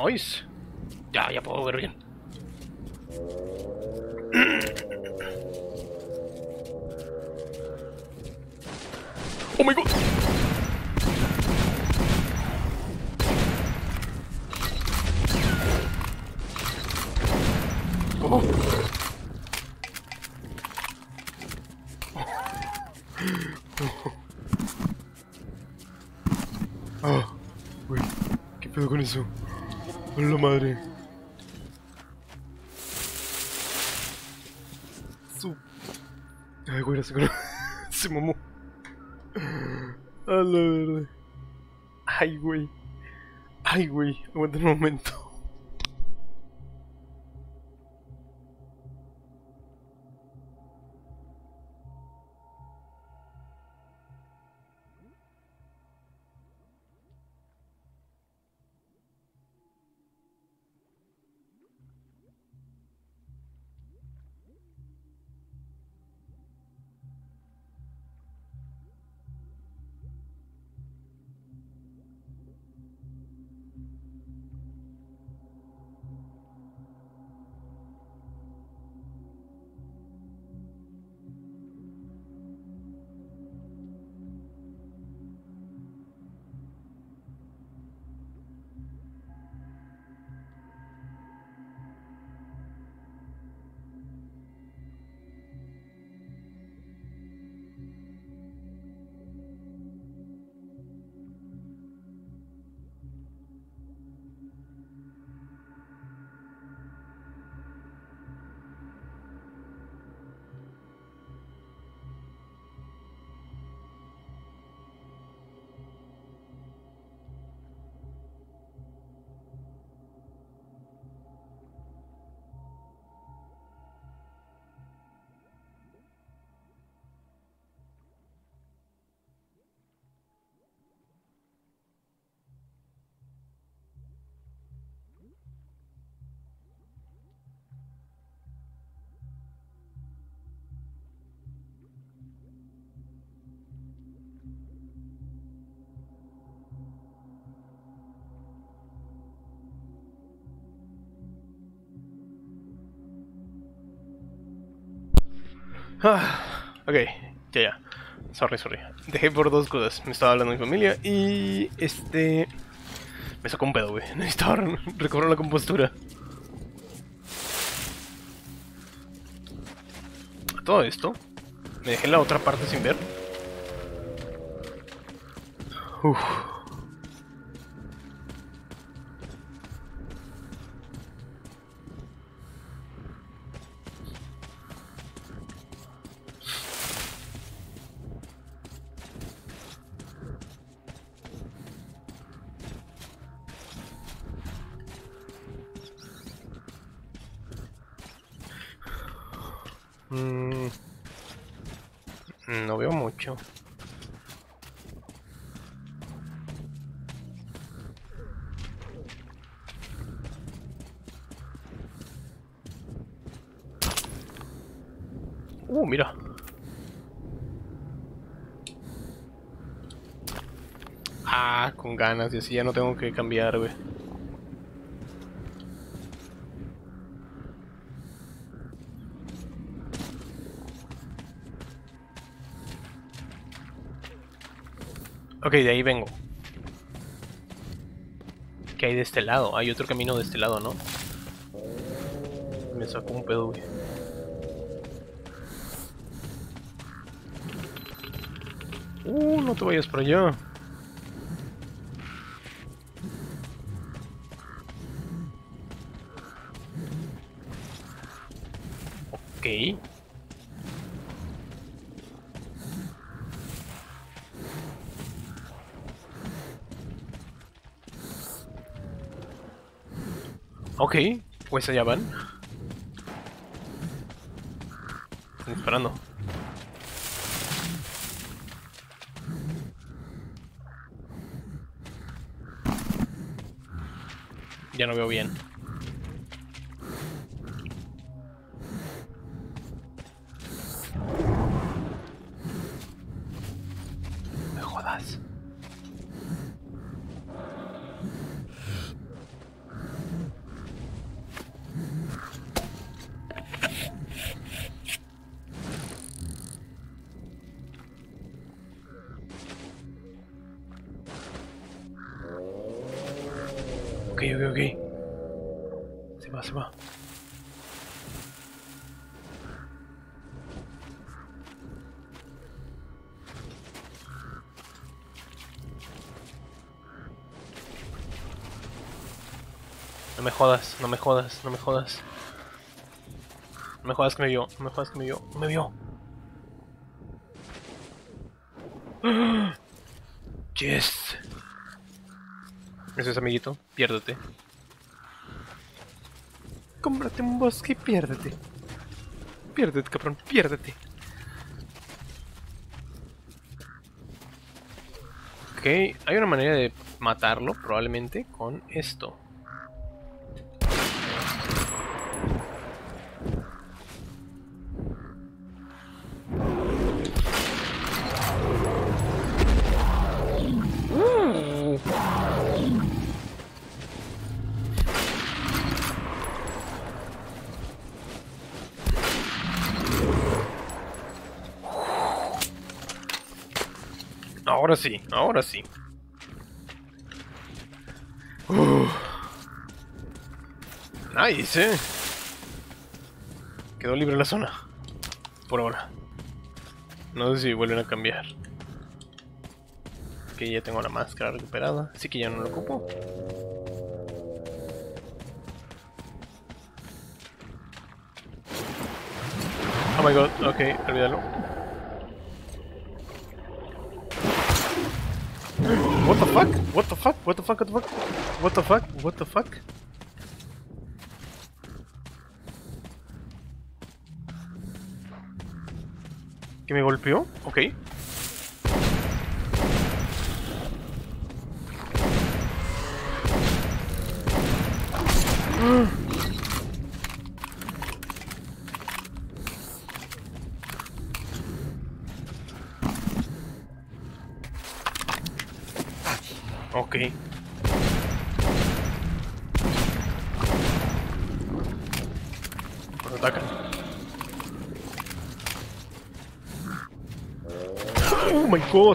Nice. Ya, ya puedo ver bien. Oh my god. Oh. Ah, güey, ¿qué pedo con eso? ¡Hola madre! Su... Ay, güey, se, se mamó. A la verdad. Ay, güey. Ay, güey, aguanta un momento. Ah, ok, ya, ya. Sorry, sorry. Dejé por dos cosas. Me estaba hablando mi familia y este... Me sacó un pedo, güey. Necesitaba recobrar la compostura. Todo esto. Me dejé la otra parte sin ver. Uff. Mm, no veo mucho. Uh, mira. Ah, con ganas, y así ya no tengo que cambiar, güey. Ok, de ahí vengo. ¿Qué hay de este lado? Hay otro camino de este lado, ¿no? Me sacó un pedo, güey. Uh, no te vayas por allá. Ok. Ok, pues allá van. Están disparando. Ya no veo bien. Me jodas. Ok, ok, ok. Se va, se va. No me jodas, no me jodas, no me jodas. No me jodas que me vio, no me jodas que me vio, no me vio. Yes. Eso es, amiguito, piérdete. Cómprate un bosque y piérdete. Piérdete, cabrón, piérdete. Ok, hay una manera de matarlo, probablemente, con esto. Ahora sí, ahora sí. Uh. Nice, eh. Quedó libre la zona. Por ahora. No sé si vuelven a cambiar. Ok, ya tengo la máscara recuperada. Así que ya no la ocupo. Oh my god, ok, olvídalo. What the fuck? What the fuck? What the fuck? What the fuck? What the fuck? What the fuck? ¿Que me golpeó? Ok. Ok. Nos atacan. Oh my god.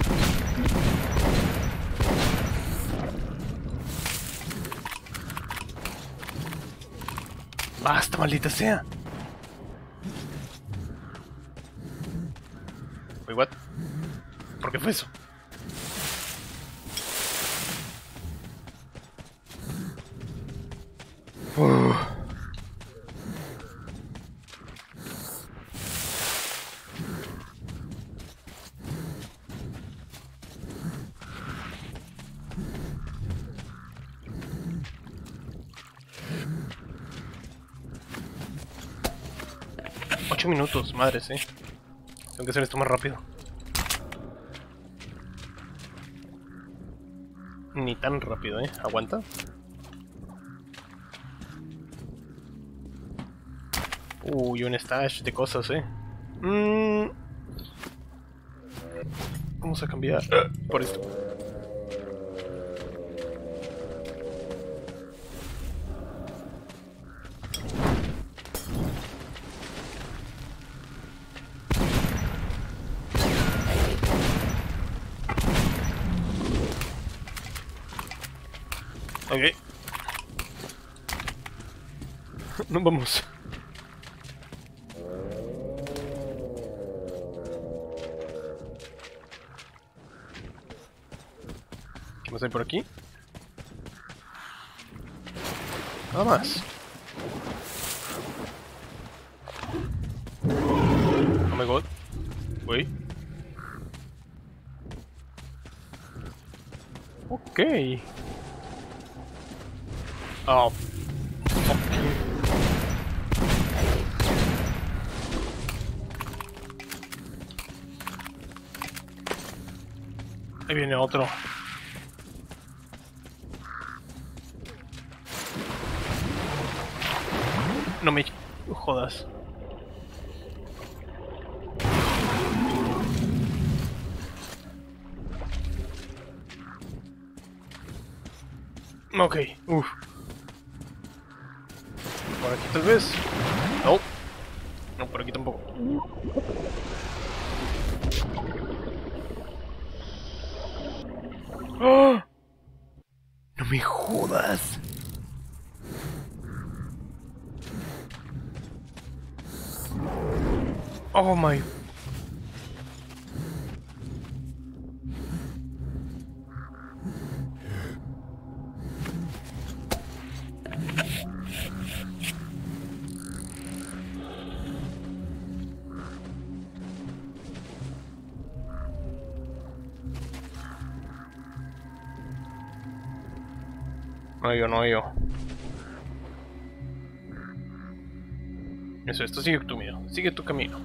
Basta, maldita sea. Wait, what? ¿Por qué fue eso? Uh. Ocho minutos, madres, eh. Tengo que hacer esto más rápido. Ni tan rápido, eh. Aguanta. Uy, un stash de cosas, eh. Mm. Vamos a cambiar por esto. Ok. Nos vamos. ¿Qué más hay por aquí? Nada más. Oh my god. Uy. Ok. Oh. Fuck. Ahí viene otro. No me jodas. Ok, uff. Por aquí tal vez. No. No, por aquí tampoco. ¡Oh! No me me jodas. Oh my. No yo, no yo. Eso, esto sigue tu camino. Sigue tu camino.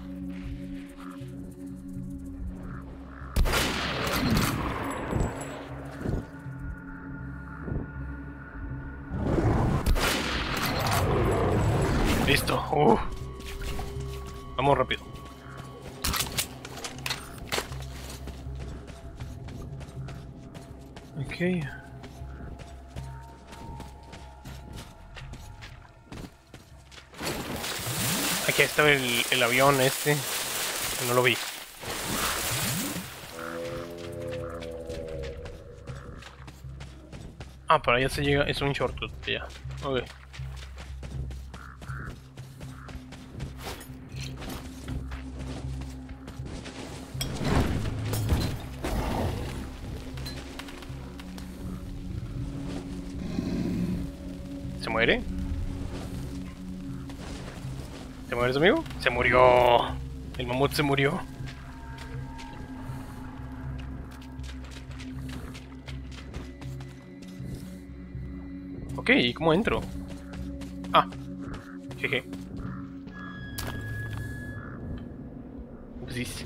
Listo. Uh. Vamos rápido. Ok. Aquí estaba el, el avión este. No lo vi. Ah, para allá se llega. Es un shortcut. Ya. Ok. ¿Se muere? ¿Te mueres, amigo? Se murió. El mamut se murió. Ok, ¿y cómo entro? Ah, jeje. Upsis.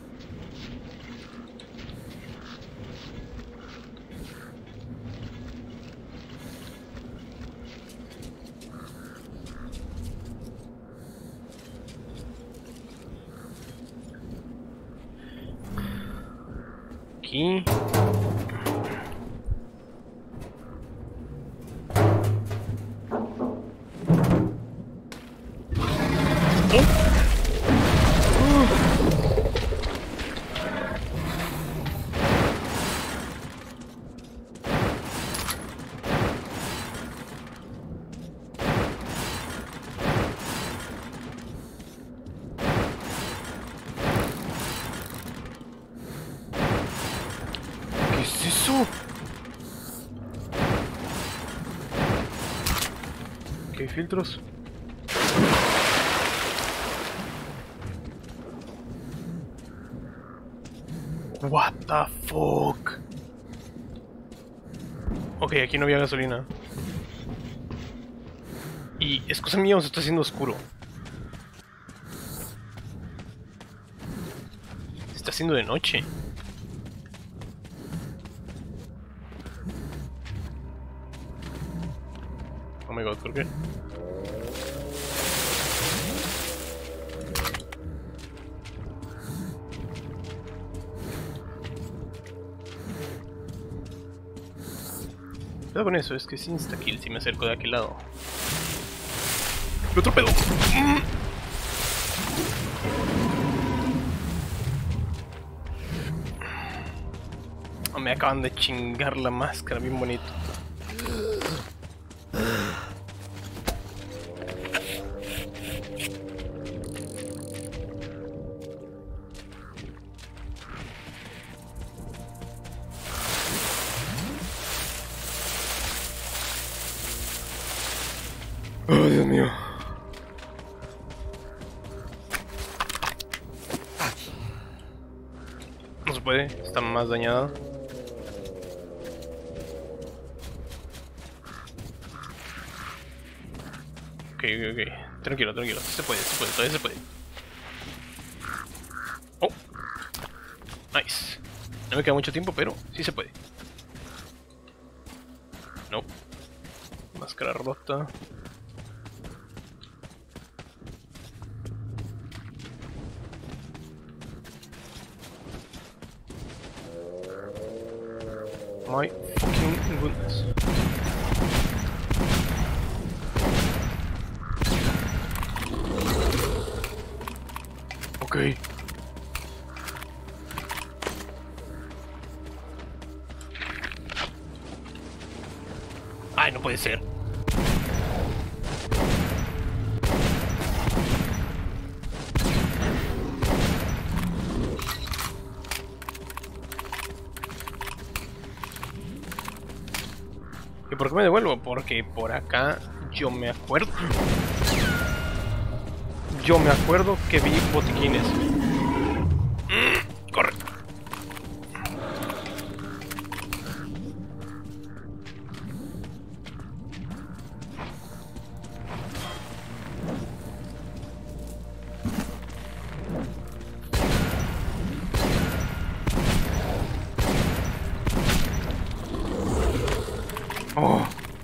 Aquí. ¿Qué es eso? ¿Qué filtros? What the fuck? Ok, aquí no había gasolina. Y es cosa mía, se está haciendo oscuro. Se está haciendo de noche. Oh my god, ¿por qué? Cuidado con eso, es que es insta-kill si me acerco de aquel lado. ¡Otro pedo! Mm. Oh, me acaban de chingar la máscara, bien bonito. Oh, Dios mío. No se puede, está más dañada. Ok, ok, ok. Tranquilo, tranquilo. Se puede, se puede, todavía se puede. Oh. Nice. No me queda mucho tiempo, pero sí se puede. No. Máscara rota. My fucking goodness. Okay. No puede ser. ¿Y por qué me devuelvo? Porque por acá yo me acuerdo. Yo me acuerdo que vi botiquines. Mm, corre. Oh.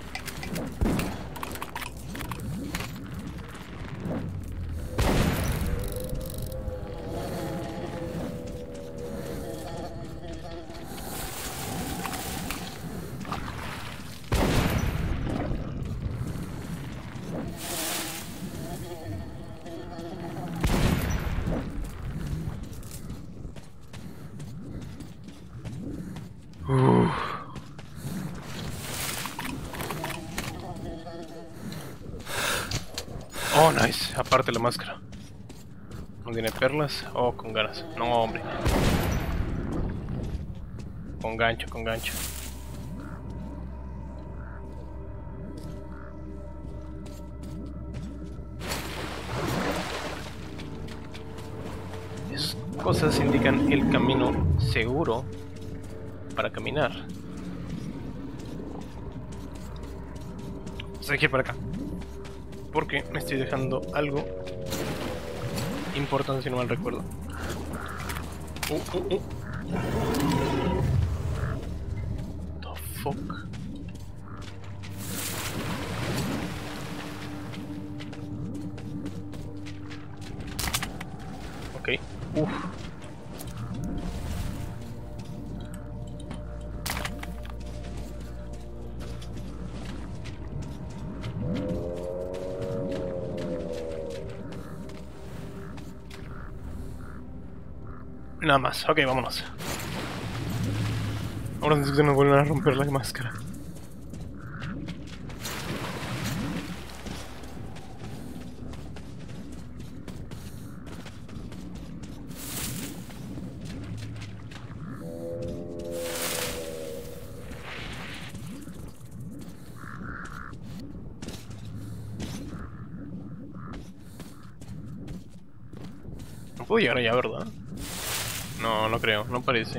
Uf. Oh, nice. Aparte la máscara. ¿No tiene perlas? Oh, con ganas. No, hombre. Con gancho, con gancho. Esas cosas indican el camino seguro para caminar. Pues hay que ir para acá. Porque me estoy dejando algo importante, si no mal recuerdo. Uh, uh, uh. The fuck. Ok. Uf. Nada más, ok, vámonos. Ahora necesito que nos vuelvan a romper la máscara. No puedo llegar allá, ¿verdad? No, no creo, no parece.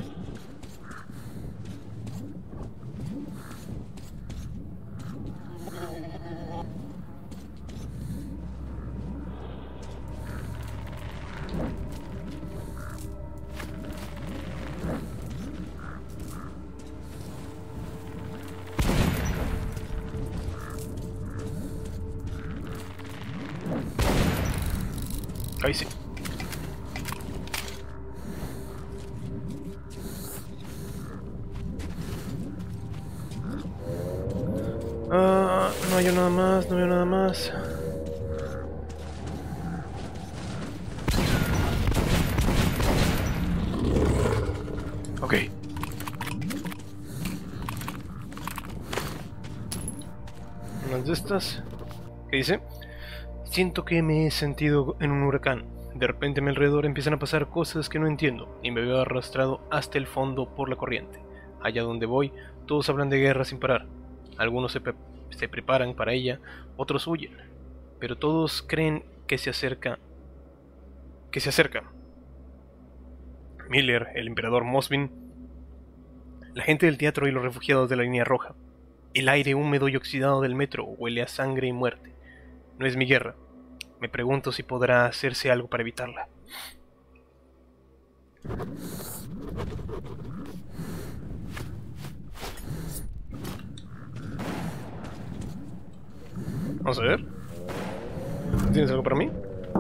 Ahí sí. Ah, no hay nada más, no veo nada más. Ok. Unas de estas. ¿Qué dice? Siento que me he sentido en un huracán. De repente a mi alrededor empiezan a pasar cosas que no entiendo y me veo arrastrado hasta el fondo por la corriente. Allá donde voy, todos hablan de guerra sin parar. Algunos se, pre se preparan para ella, otros huyen, pero todos creen que se acerca, que se acerca. Miller, el emperador Mosvin, la gente del teatro y los refugiados de la línea roja. El aire húmedo y oxidado del metro huele a sangre y muerte. No es mi guerra. Me pregunto si podrá hacerse algo para evitarla. Vamos a ver. ¿Tienes algo para mí?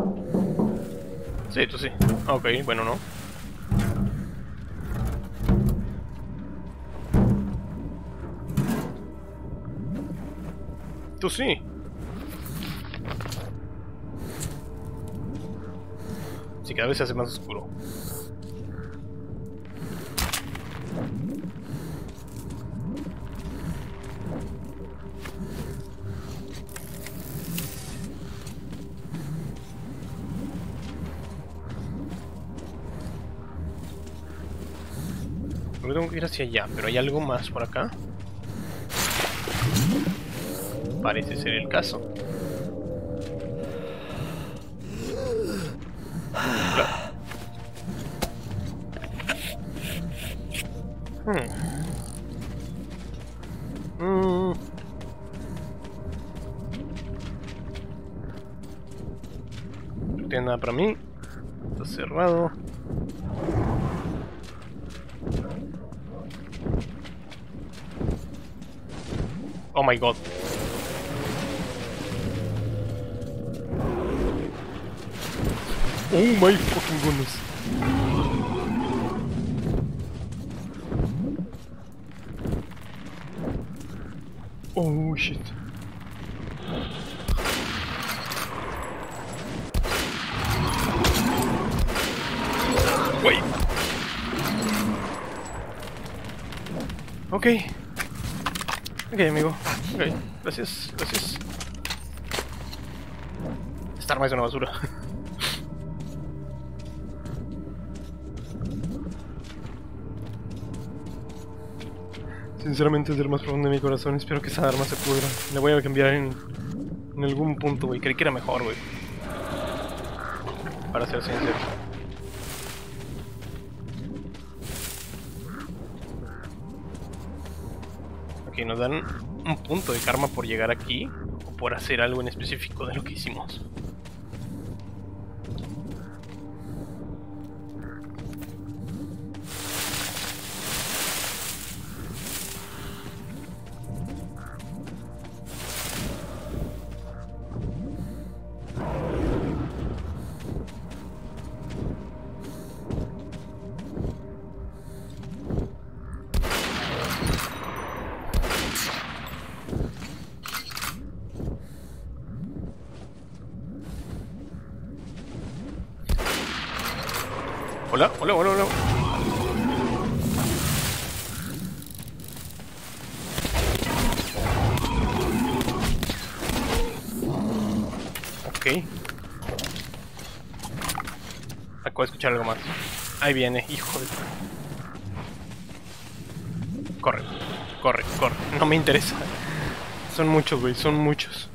Sí, tú sí. Ok, bueno, no. Tú sí. Sí, cada vez se hace más oscuro. Creo que tengo que ir hacia allá, pero hay algo más por acá. Parece ser el caso. Claro. Hmm. Mm. No tiene nada para mí. Está cerrado. Oh my god. Oh my fucking goodness. Oh shit. Wait. Ok. Ok, amigo. Ok, gracias, gracias. Esta arma es una basura. Sinceramente, desde lo más profundo de mi corazón, espero que esa arma se pudra. La voy a cambiar en, en algún punto, güey. Creí que era mejor, güey. Para ser sincero. Ok, nos dan un punto de karma por llegar aquí, o por hacer algo en específico de lo que hicimos. Hola, hola, hola, hola. Ok. Acabo de escuchar algo más. Ahí viene, hijo de... Corre, corre, corre. No me interesa. Son muchos, güey, son muchos.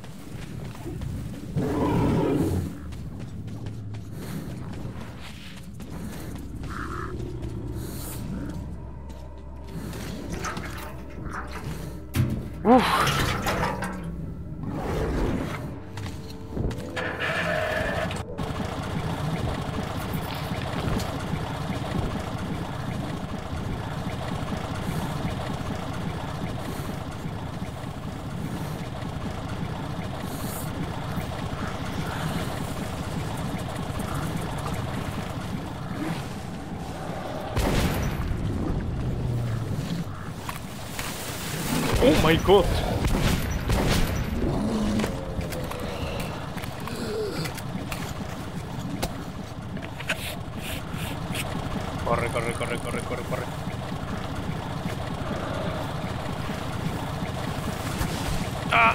Uf. Oh my god. Corre, corre, corre, corre, corre, corre. Ah.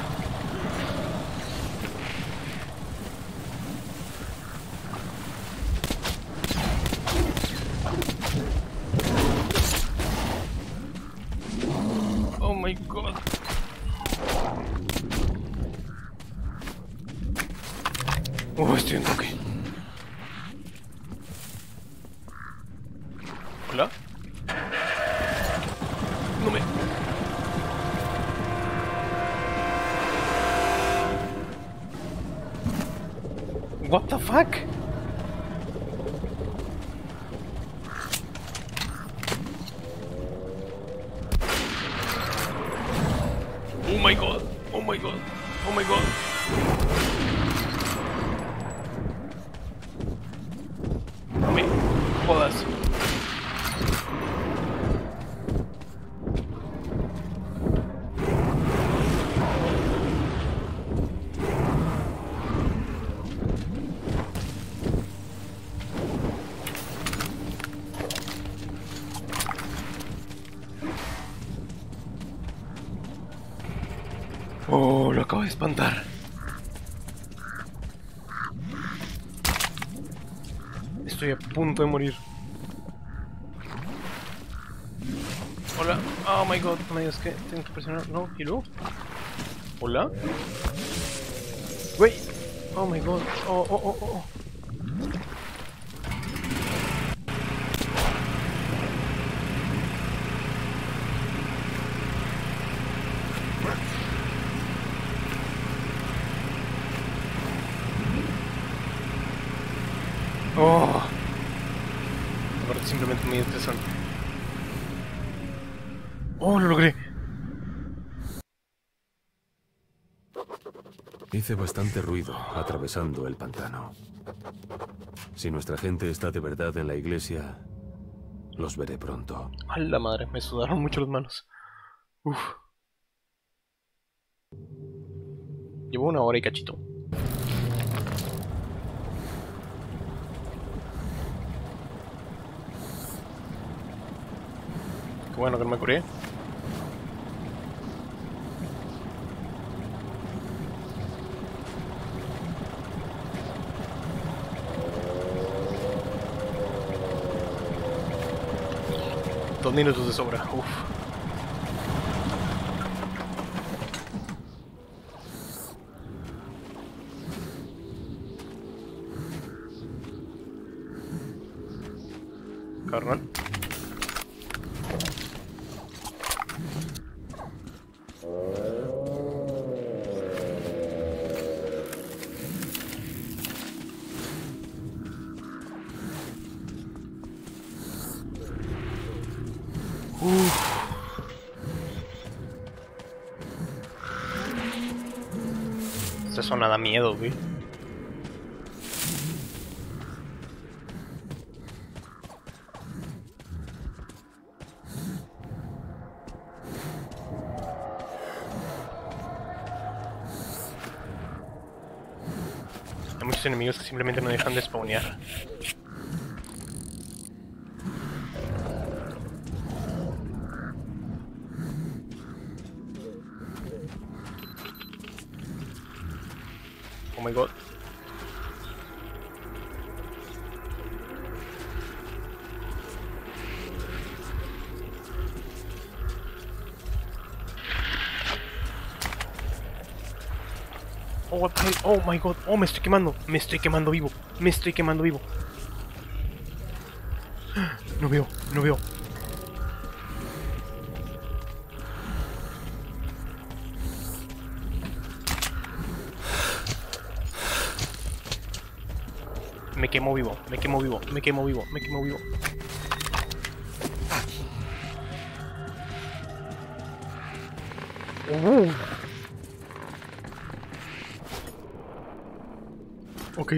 Oh my god. Oh, estoy en toque. Hola. No me... What the fuck? Oh my god, oh my god, oh my god. No me jodas. Oh, lo acabo de espantar. Estoy a punto de morir. Hola. Oh my god, no me digas que tengo que presionar. No, y luego. Hola. Güey. Oh my god. Oh, oh, oh, oh. Oh. Aparte simplemente muy estresante. Oh, lo logré.
Hice bastante ruido atravesando el pantano. Si nuestra gente está de verdad en la iglesia, los veré pronto.
A la madre, me sudaron mucho las manos. Uf. Llevo una hora y cachito. Qué bueno que no me curé. Dos minutos de sobra. Uf. Carnal. Uf. Esta zona da miedo, güey. Hay muchos enemigos que simplemente no dejan de spawnear. Oh my god. Oh, what the hell? Oh my god. Oh, me estoy quemando. Me estoy quemando vivo. Me estoy quemando vivo. No veo, no veo. Me quemo vivo, me quemo vivo, me quemo vivo, me quemo vivo. Uh. Ok.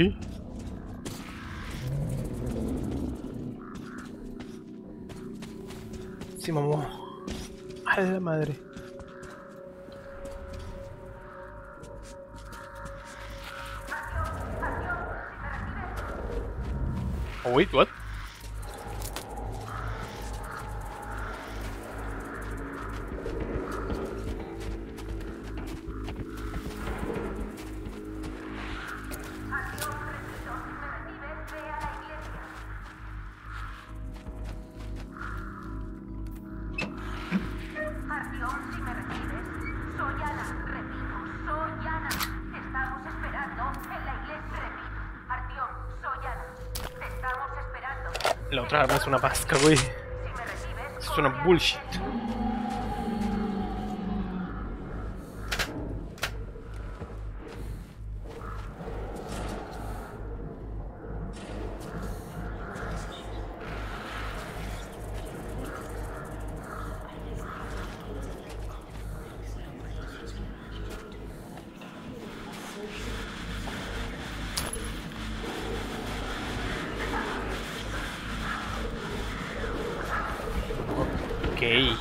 Sí, mamá. A la madre. Oh, wait, what? La otra arma es una vasca, güey. Es una bullshit. Ok.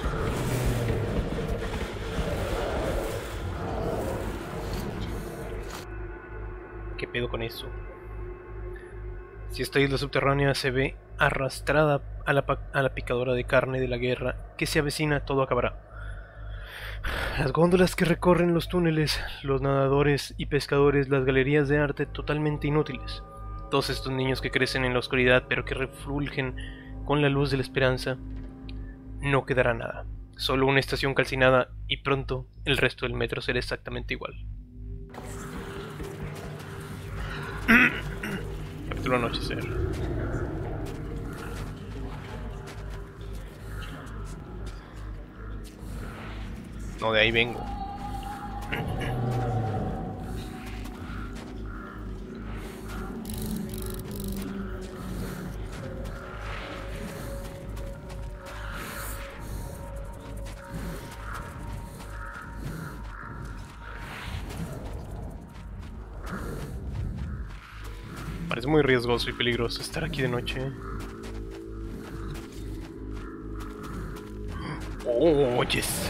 ¿Qué pedo con eso? Si esta isla subterránea se ve arrastrada a la, a la picadora de carne de la guerra que se avecina, todo acabará. Las góndolas que recorren los túneles, los nadadores y pescadores, las galerías de arte totalmente inútiles. Todos estos niños que crecen en la oscuridad pero que refulgen con la luz de la esperanza. No quedará nada. Solo una estación calcinada y pronto el resto del metro será exactamente igual. Capítulo Anochecer. No, de ahí vengo. Parece muy riesgoso y peligroso estar aquí de noche. Oh, yes.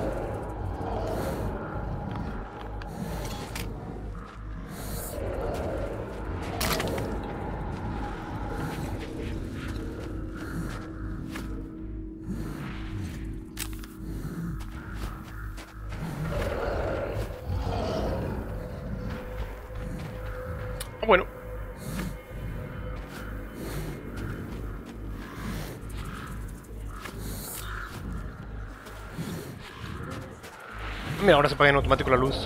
Bueno. Mira, ahora se apaga en automático la luz.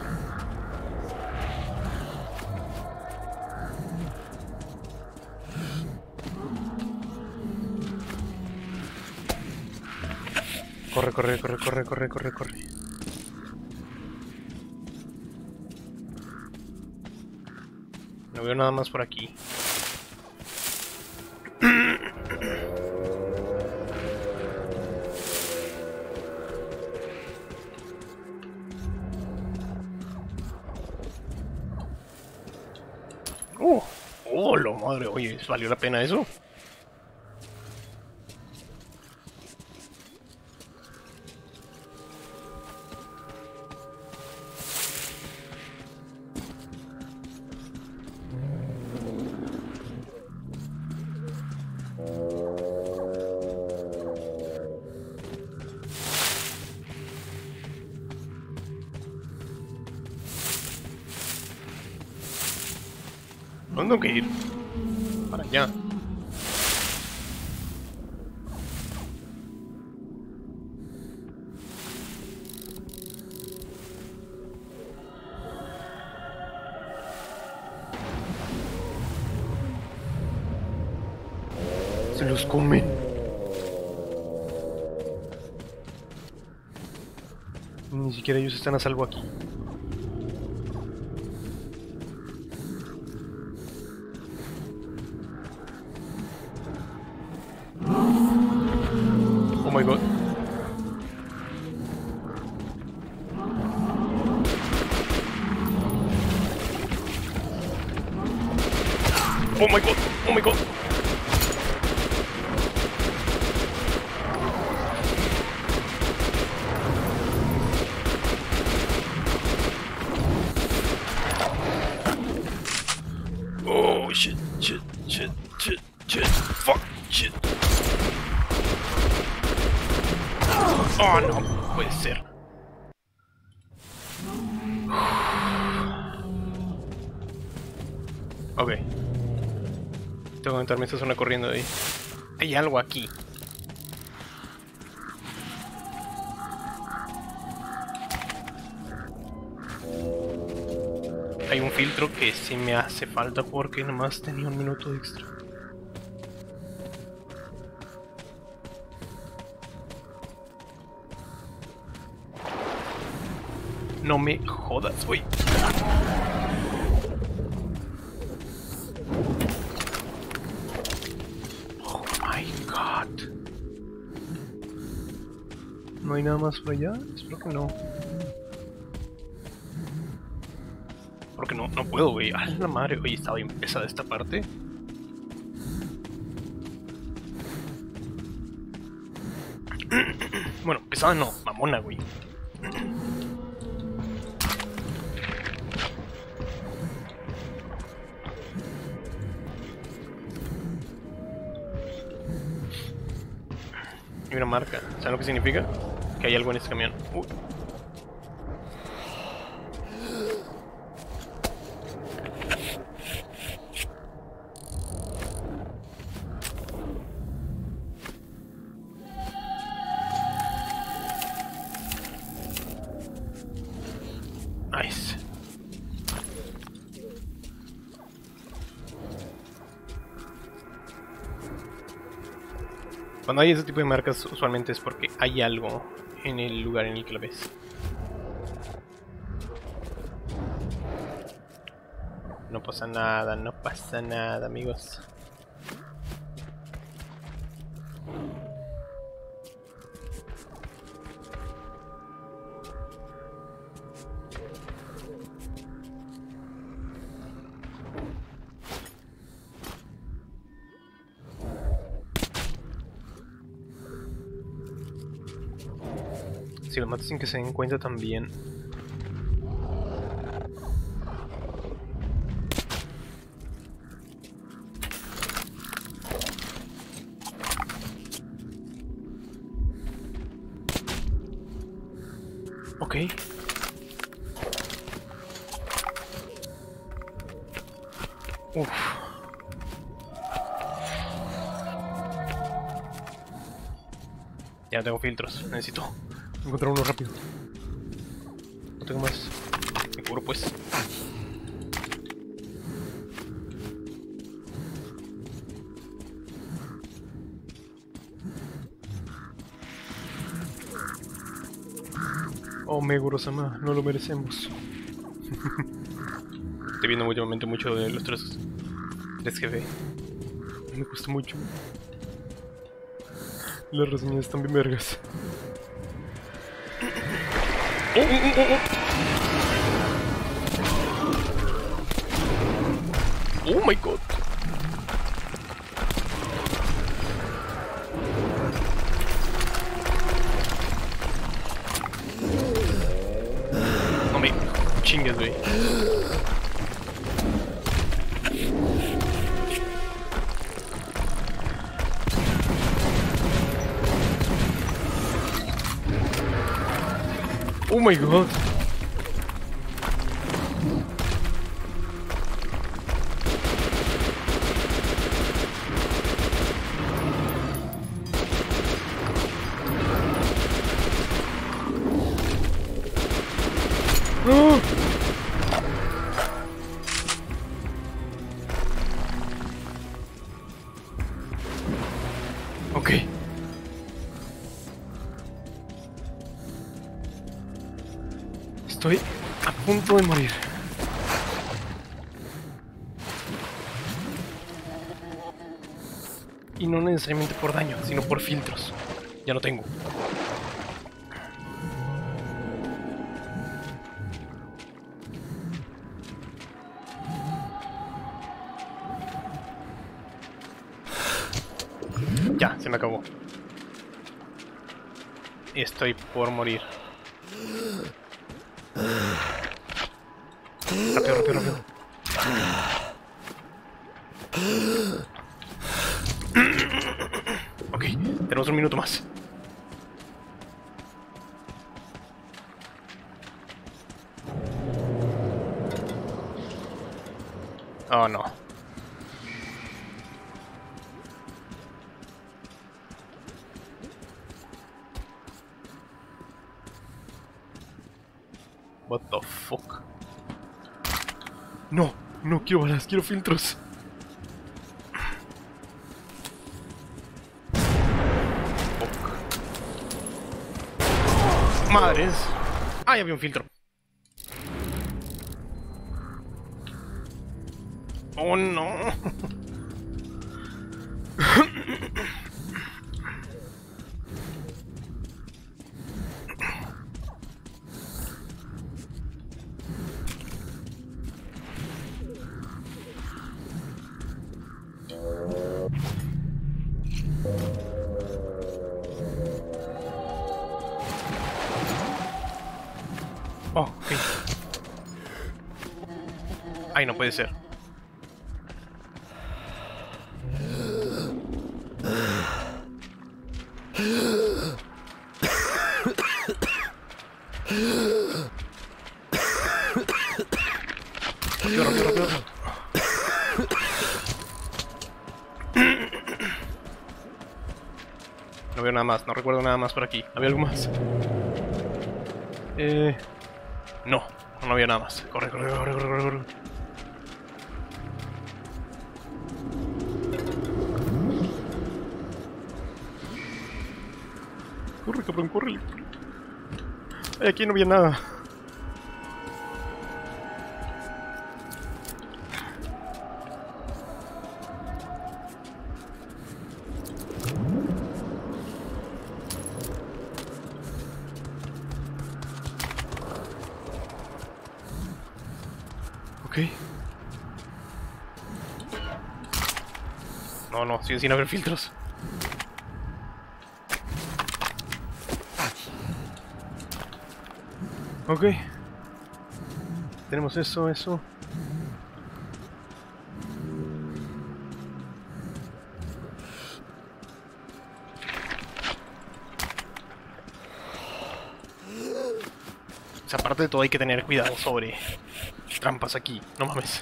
Corre, corre, corre, corre, corre, corre, corre. No veo nada más por aquí. Oh, oh, lo madre, oye, ¿valió la pena eso? ¿Dónde tengo que ir? Para allá. Se los comen. Ni siquiera ellos están a salvo aquí. Oh my god. Oh my god. Oh my god. Oh shit, shit, shit, shit, shit, fuck, shit. Oh no, puede ser. Ok. Tengo que aventarme esta zona corriendo de ahí. Hay algo aquí. Hay un filtro que sí me hace falta porque nomás tenía un minuto extra. No me jodas, güey. Oh my god. ¿No hay nada más por allá? Espero que no. Porque no, no puedo, güey. ¡Ah, la madre! Oye, estaba bien pesada esta parte. Bueno, pesada no, mamona, güey. Hay una marca. ¿Saben lo que significa? Que hay algo en este camión. Uy. Nice. Cuando hay ese tipo de marcas, usualmente es porque hay algo en el lugar en el que lo ves. No pasa nada, no pasa nada, amigos. Si lo matas sin que se den cuenta también. Ok. Uf. Ya no tengo filtros, necesito encontrar uno rápido. No tengo más. Me cubro pues. Oh, Meguro-sama, no lo merecemos. Estoy viendo últimamente mucho de los tres, tres G B. Me gusta mucho. Las reseñas están bien vergas. Oh, oh, oh, oh. Oh my god. No me chingues, güey. Oh my god. Oh. Okay. Estoy a punto de morir. Y no necesariamente por daño, sino por filtros. Ya no tengo. Ya, se me acabó. Estoy por morir. Rápido, rápido, rápido. Ok, tenemos un minuto más. Oh no. What the fuck? No, no quiero balas, quiero filtros. Fuck. Madres. Ah, ya había un filtro. Oh no. Oh, ok. Ay, no puede ser. Rápido, rápido, rápido. No veo nada más, no recuerdo nada más por aquí. ¿Había algo más? Eh... No. No, no había nada más. Corre, corre, corre, corre, corre, corre. Corre, cabrón, corre. Ay, aquí no había nada. Ok. No, no, sigue sin haber filtros. Ok. Tenemos eso, eso. O sea, aparte de todo hay que tener cuidado sobre trampas aquí, no mames.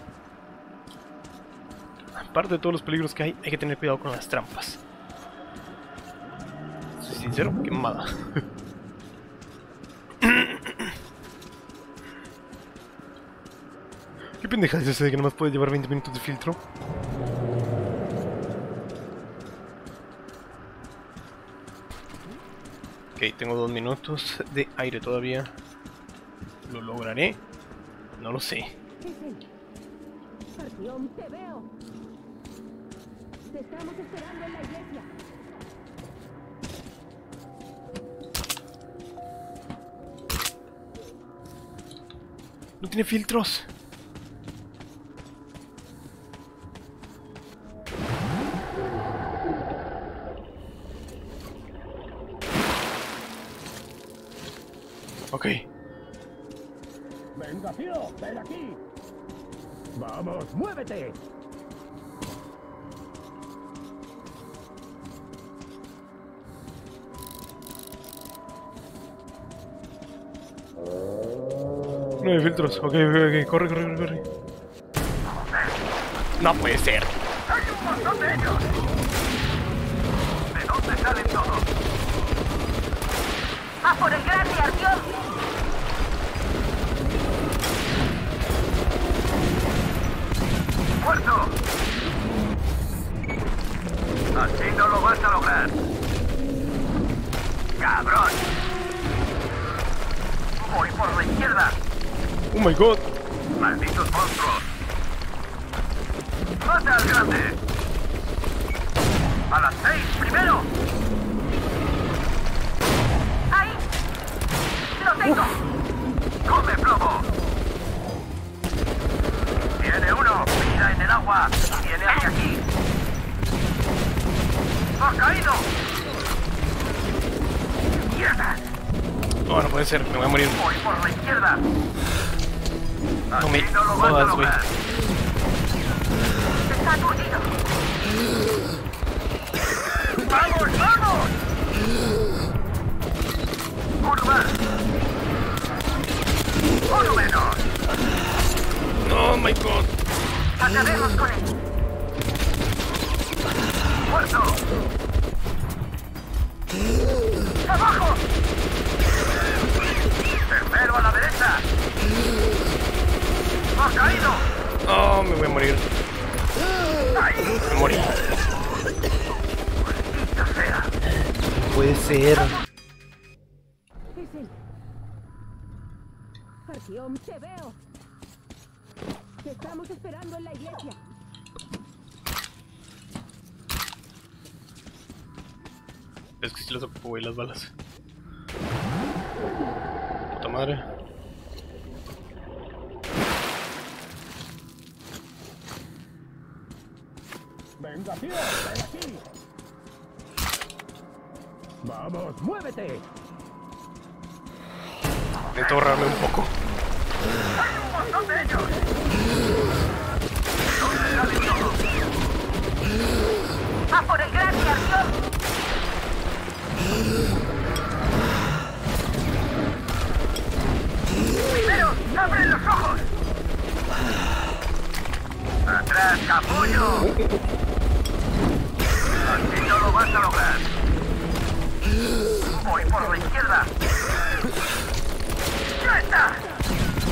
Aparte de todos los peligros que hay, hay que tener cuidado con las trampas. Soy sincero, qué mamada. ¿Qué pendejada es ese de que nomás puede llevar veinte minutos de filtro? Ok, tengo dos minutos de aire todavía. ¿Lo lograré? No lo sé.
Artyom, te veo. Te estamos esperando en la iglesia.
No tiene filtros. Ok.
Venga, tío, ven aquí. Vamos, muévete.
No hay filtros. Ok, ok, ok. Corre, corre, corre. No puede ser.
¡Hay un montón de ellos! ¿De dónde salen todos?
¡A por el grande, Artyom!
¡Muerto! Así no lo vas a lograr. ¡Cabrón! Voy por la izquierda.
Oh my god.
¡Malditos monstruos! ¡Mata al grande! ¡A las seis, primero!
¡Ahí! ¡Lo tengo!
Uf. ¡Come plomo! ¡Viene uno! ¡Mira en el agua! ¡Viene hacia aquí! ¡Ha caído! ¡Mierda!
No, no puede ser, me voy a morir.
Voy por la izquierda.
No me
no lo vas a
jodas, güey.
lograr.
¡Está aturdido!
¡Vamos, vamos! ¡Curva! ¡Uno menos!
Oh my god.
¡Acabemos con él!
¡Muerto!
¡Abajo!
¡Tercero a la derecha! ¡Ha caído!
Oh, me voy a morir.
¡Ahí!
Me morí.
¡Maldita sea!
Puede ser.
Es él. Artyom, te veo. Te estamos esperando en la iglesia.
Es que si las ocupo, güey, las balas. Puta madre.
Venga, tío, ven aquí. Vamos, muévete.
Necesito ahorrarme un poco.
¡Hay un montón de ellos! ¿Dónde salen todos?
¡A por el grande, Artyom!
¡Primero, abren los ojos! ¡Atrás, capullo! Así no lo vas a lograr. Voy por la izquierda. ¡Ya está!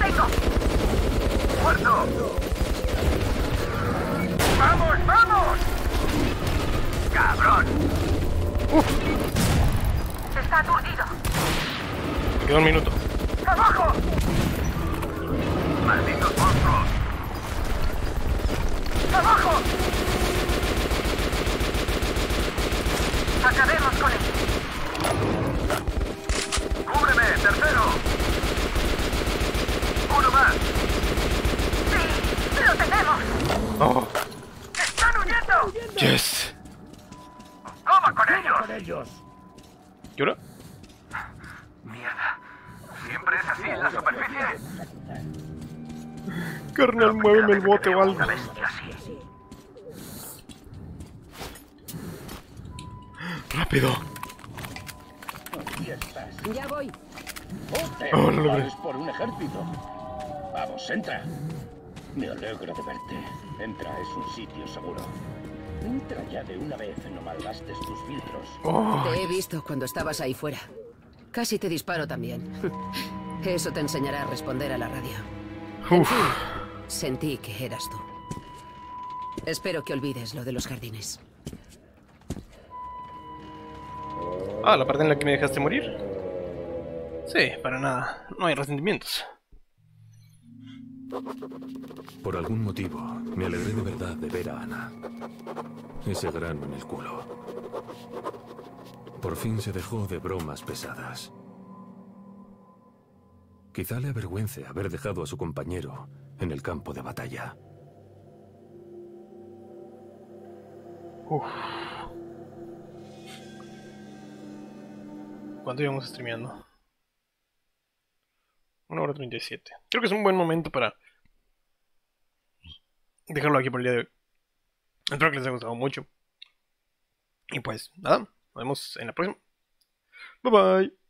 tengo! ¡Muerto! ¡Vamos, vamos! ¡Cabrón!
Uf.
Está aturdido.
Me queda un minuto.
¡Abajo! ¡Malditos monstruos! ¡Abajo! Acabemos con él. ¡Cúbreme, tercero! ¡Uno más! ¡Sí! ¡Lo tenemos!
Oh.
¡Están huyendo!
Yes.
¡Toma con ellos! con ellos!
¿Y ahora?
Mierda. ¿Siempre es así en la superficie?
Carnal, muéveme el bote o algo.
Una bestia así.
Rápido.
Ya voy.
Oh, no lo veo.
por un ejército. Vamos, entra. Me alegro de verte. Entra, es un sitio seguro. Entra ya de una vez, no malgastes tus filtros.
Oh.
Te he visto cuando estabas ahí fuera. Casi te disparo también. Eso te enseñará a responder a la radio. En fin, sentí que eras tú. Espero que olvides lo de los jardines.
Ah, la parte en la que me dejaste morir. Sí, para nada. No hay resentimientos.
Por algún motivo, me alegré de verdad de ver a Ana. Ese grano en el culo. Por fin se dejó de bromas pesadas. Quizá le avergüence haber dejado a su compañero en el campo de batalla.
Uf. ¿Cuánto íbamos streameando? una hora treinta y siete. Creo que es un buen momento para dejarlo aquí por el día de hoy. Espero que les haya gustado mucho. Y pues, nada, nos vemos en la próxima. Bye bye.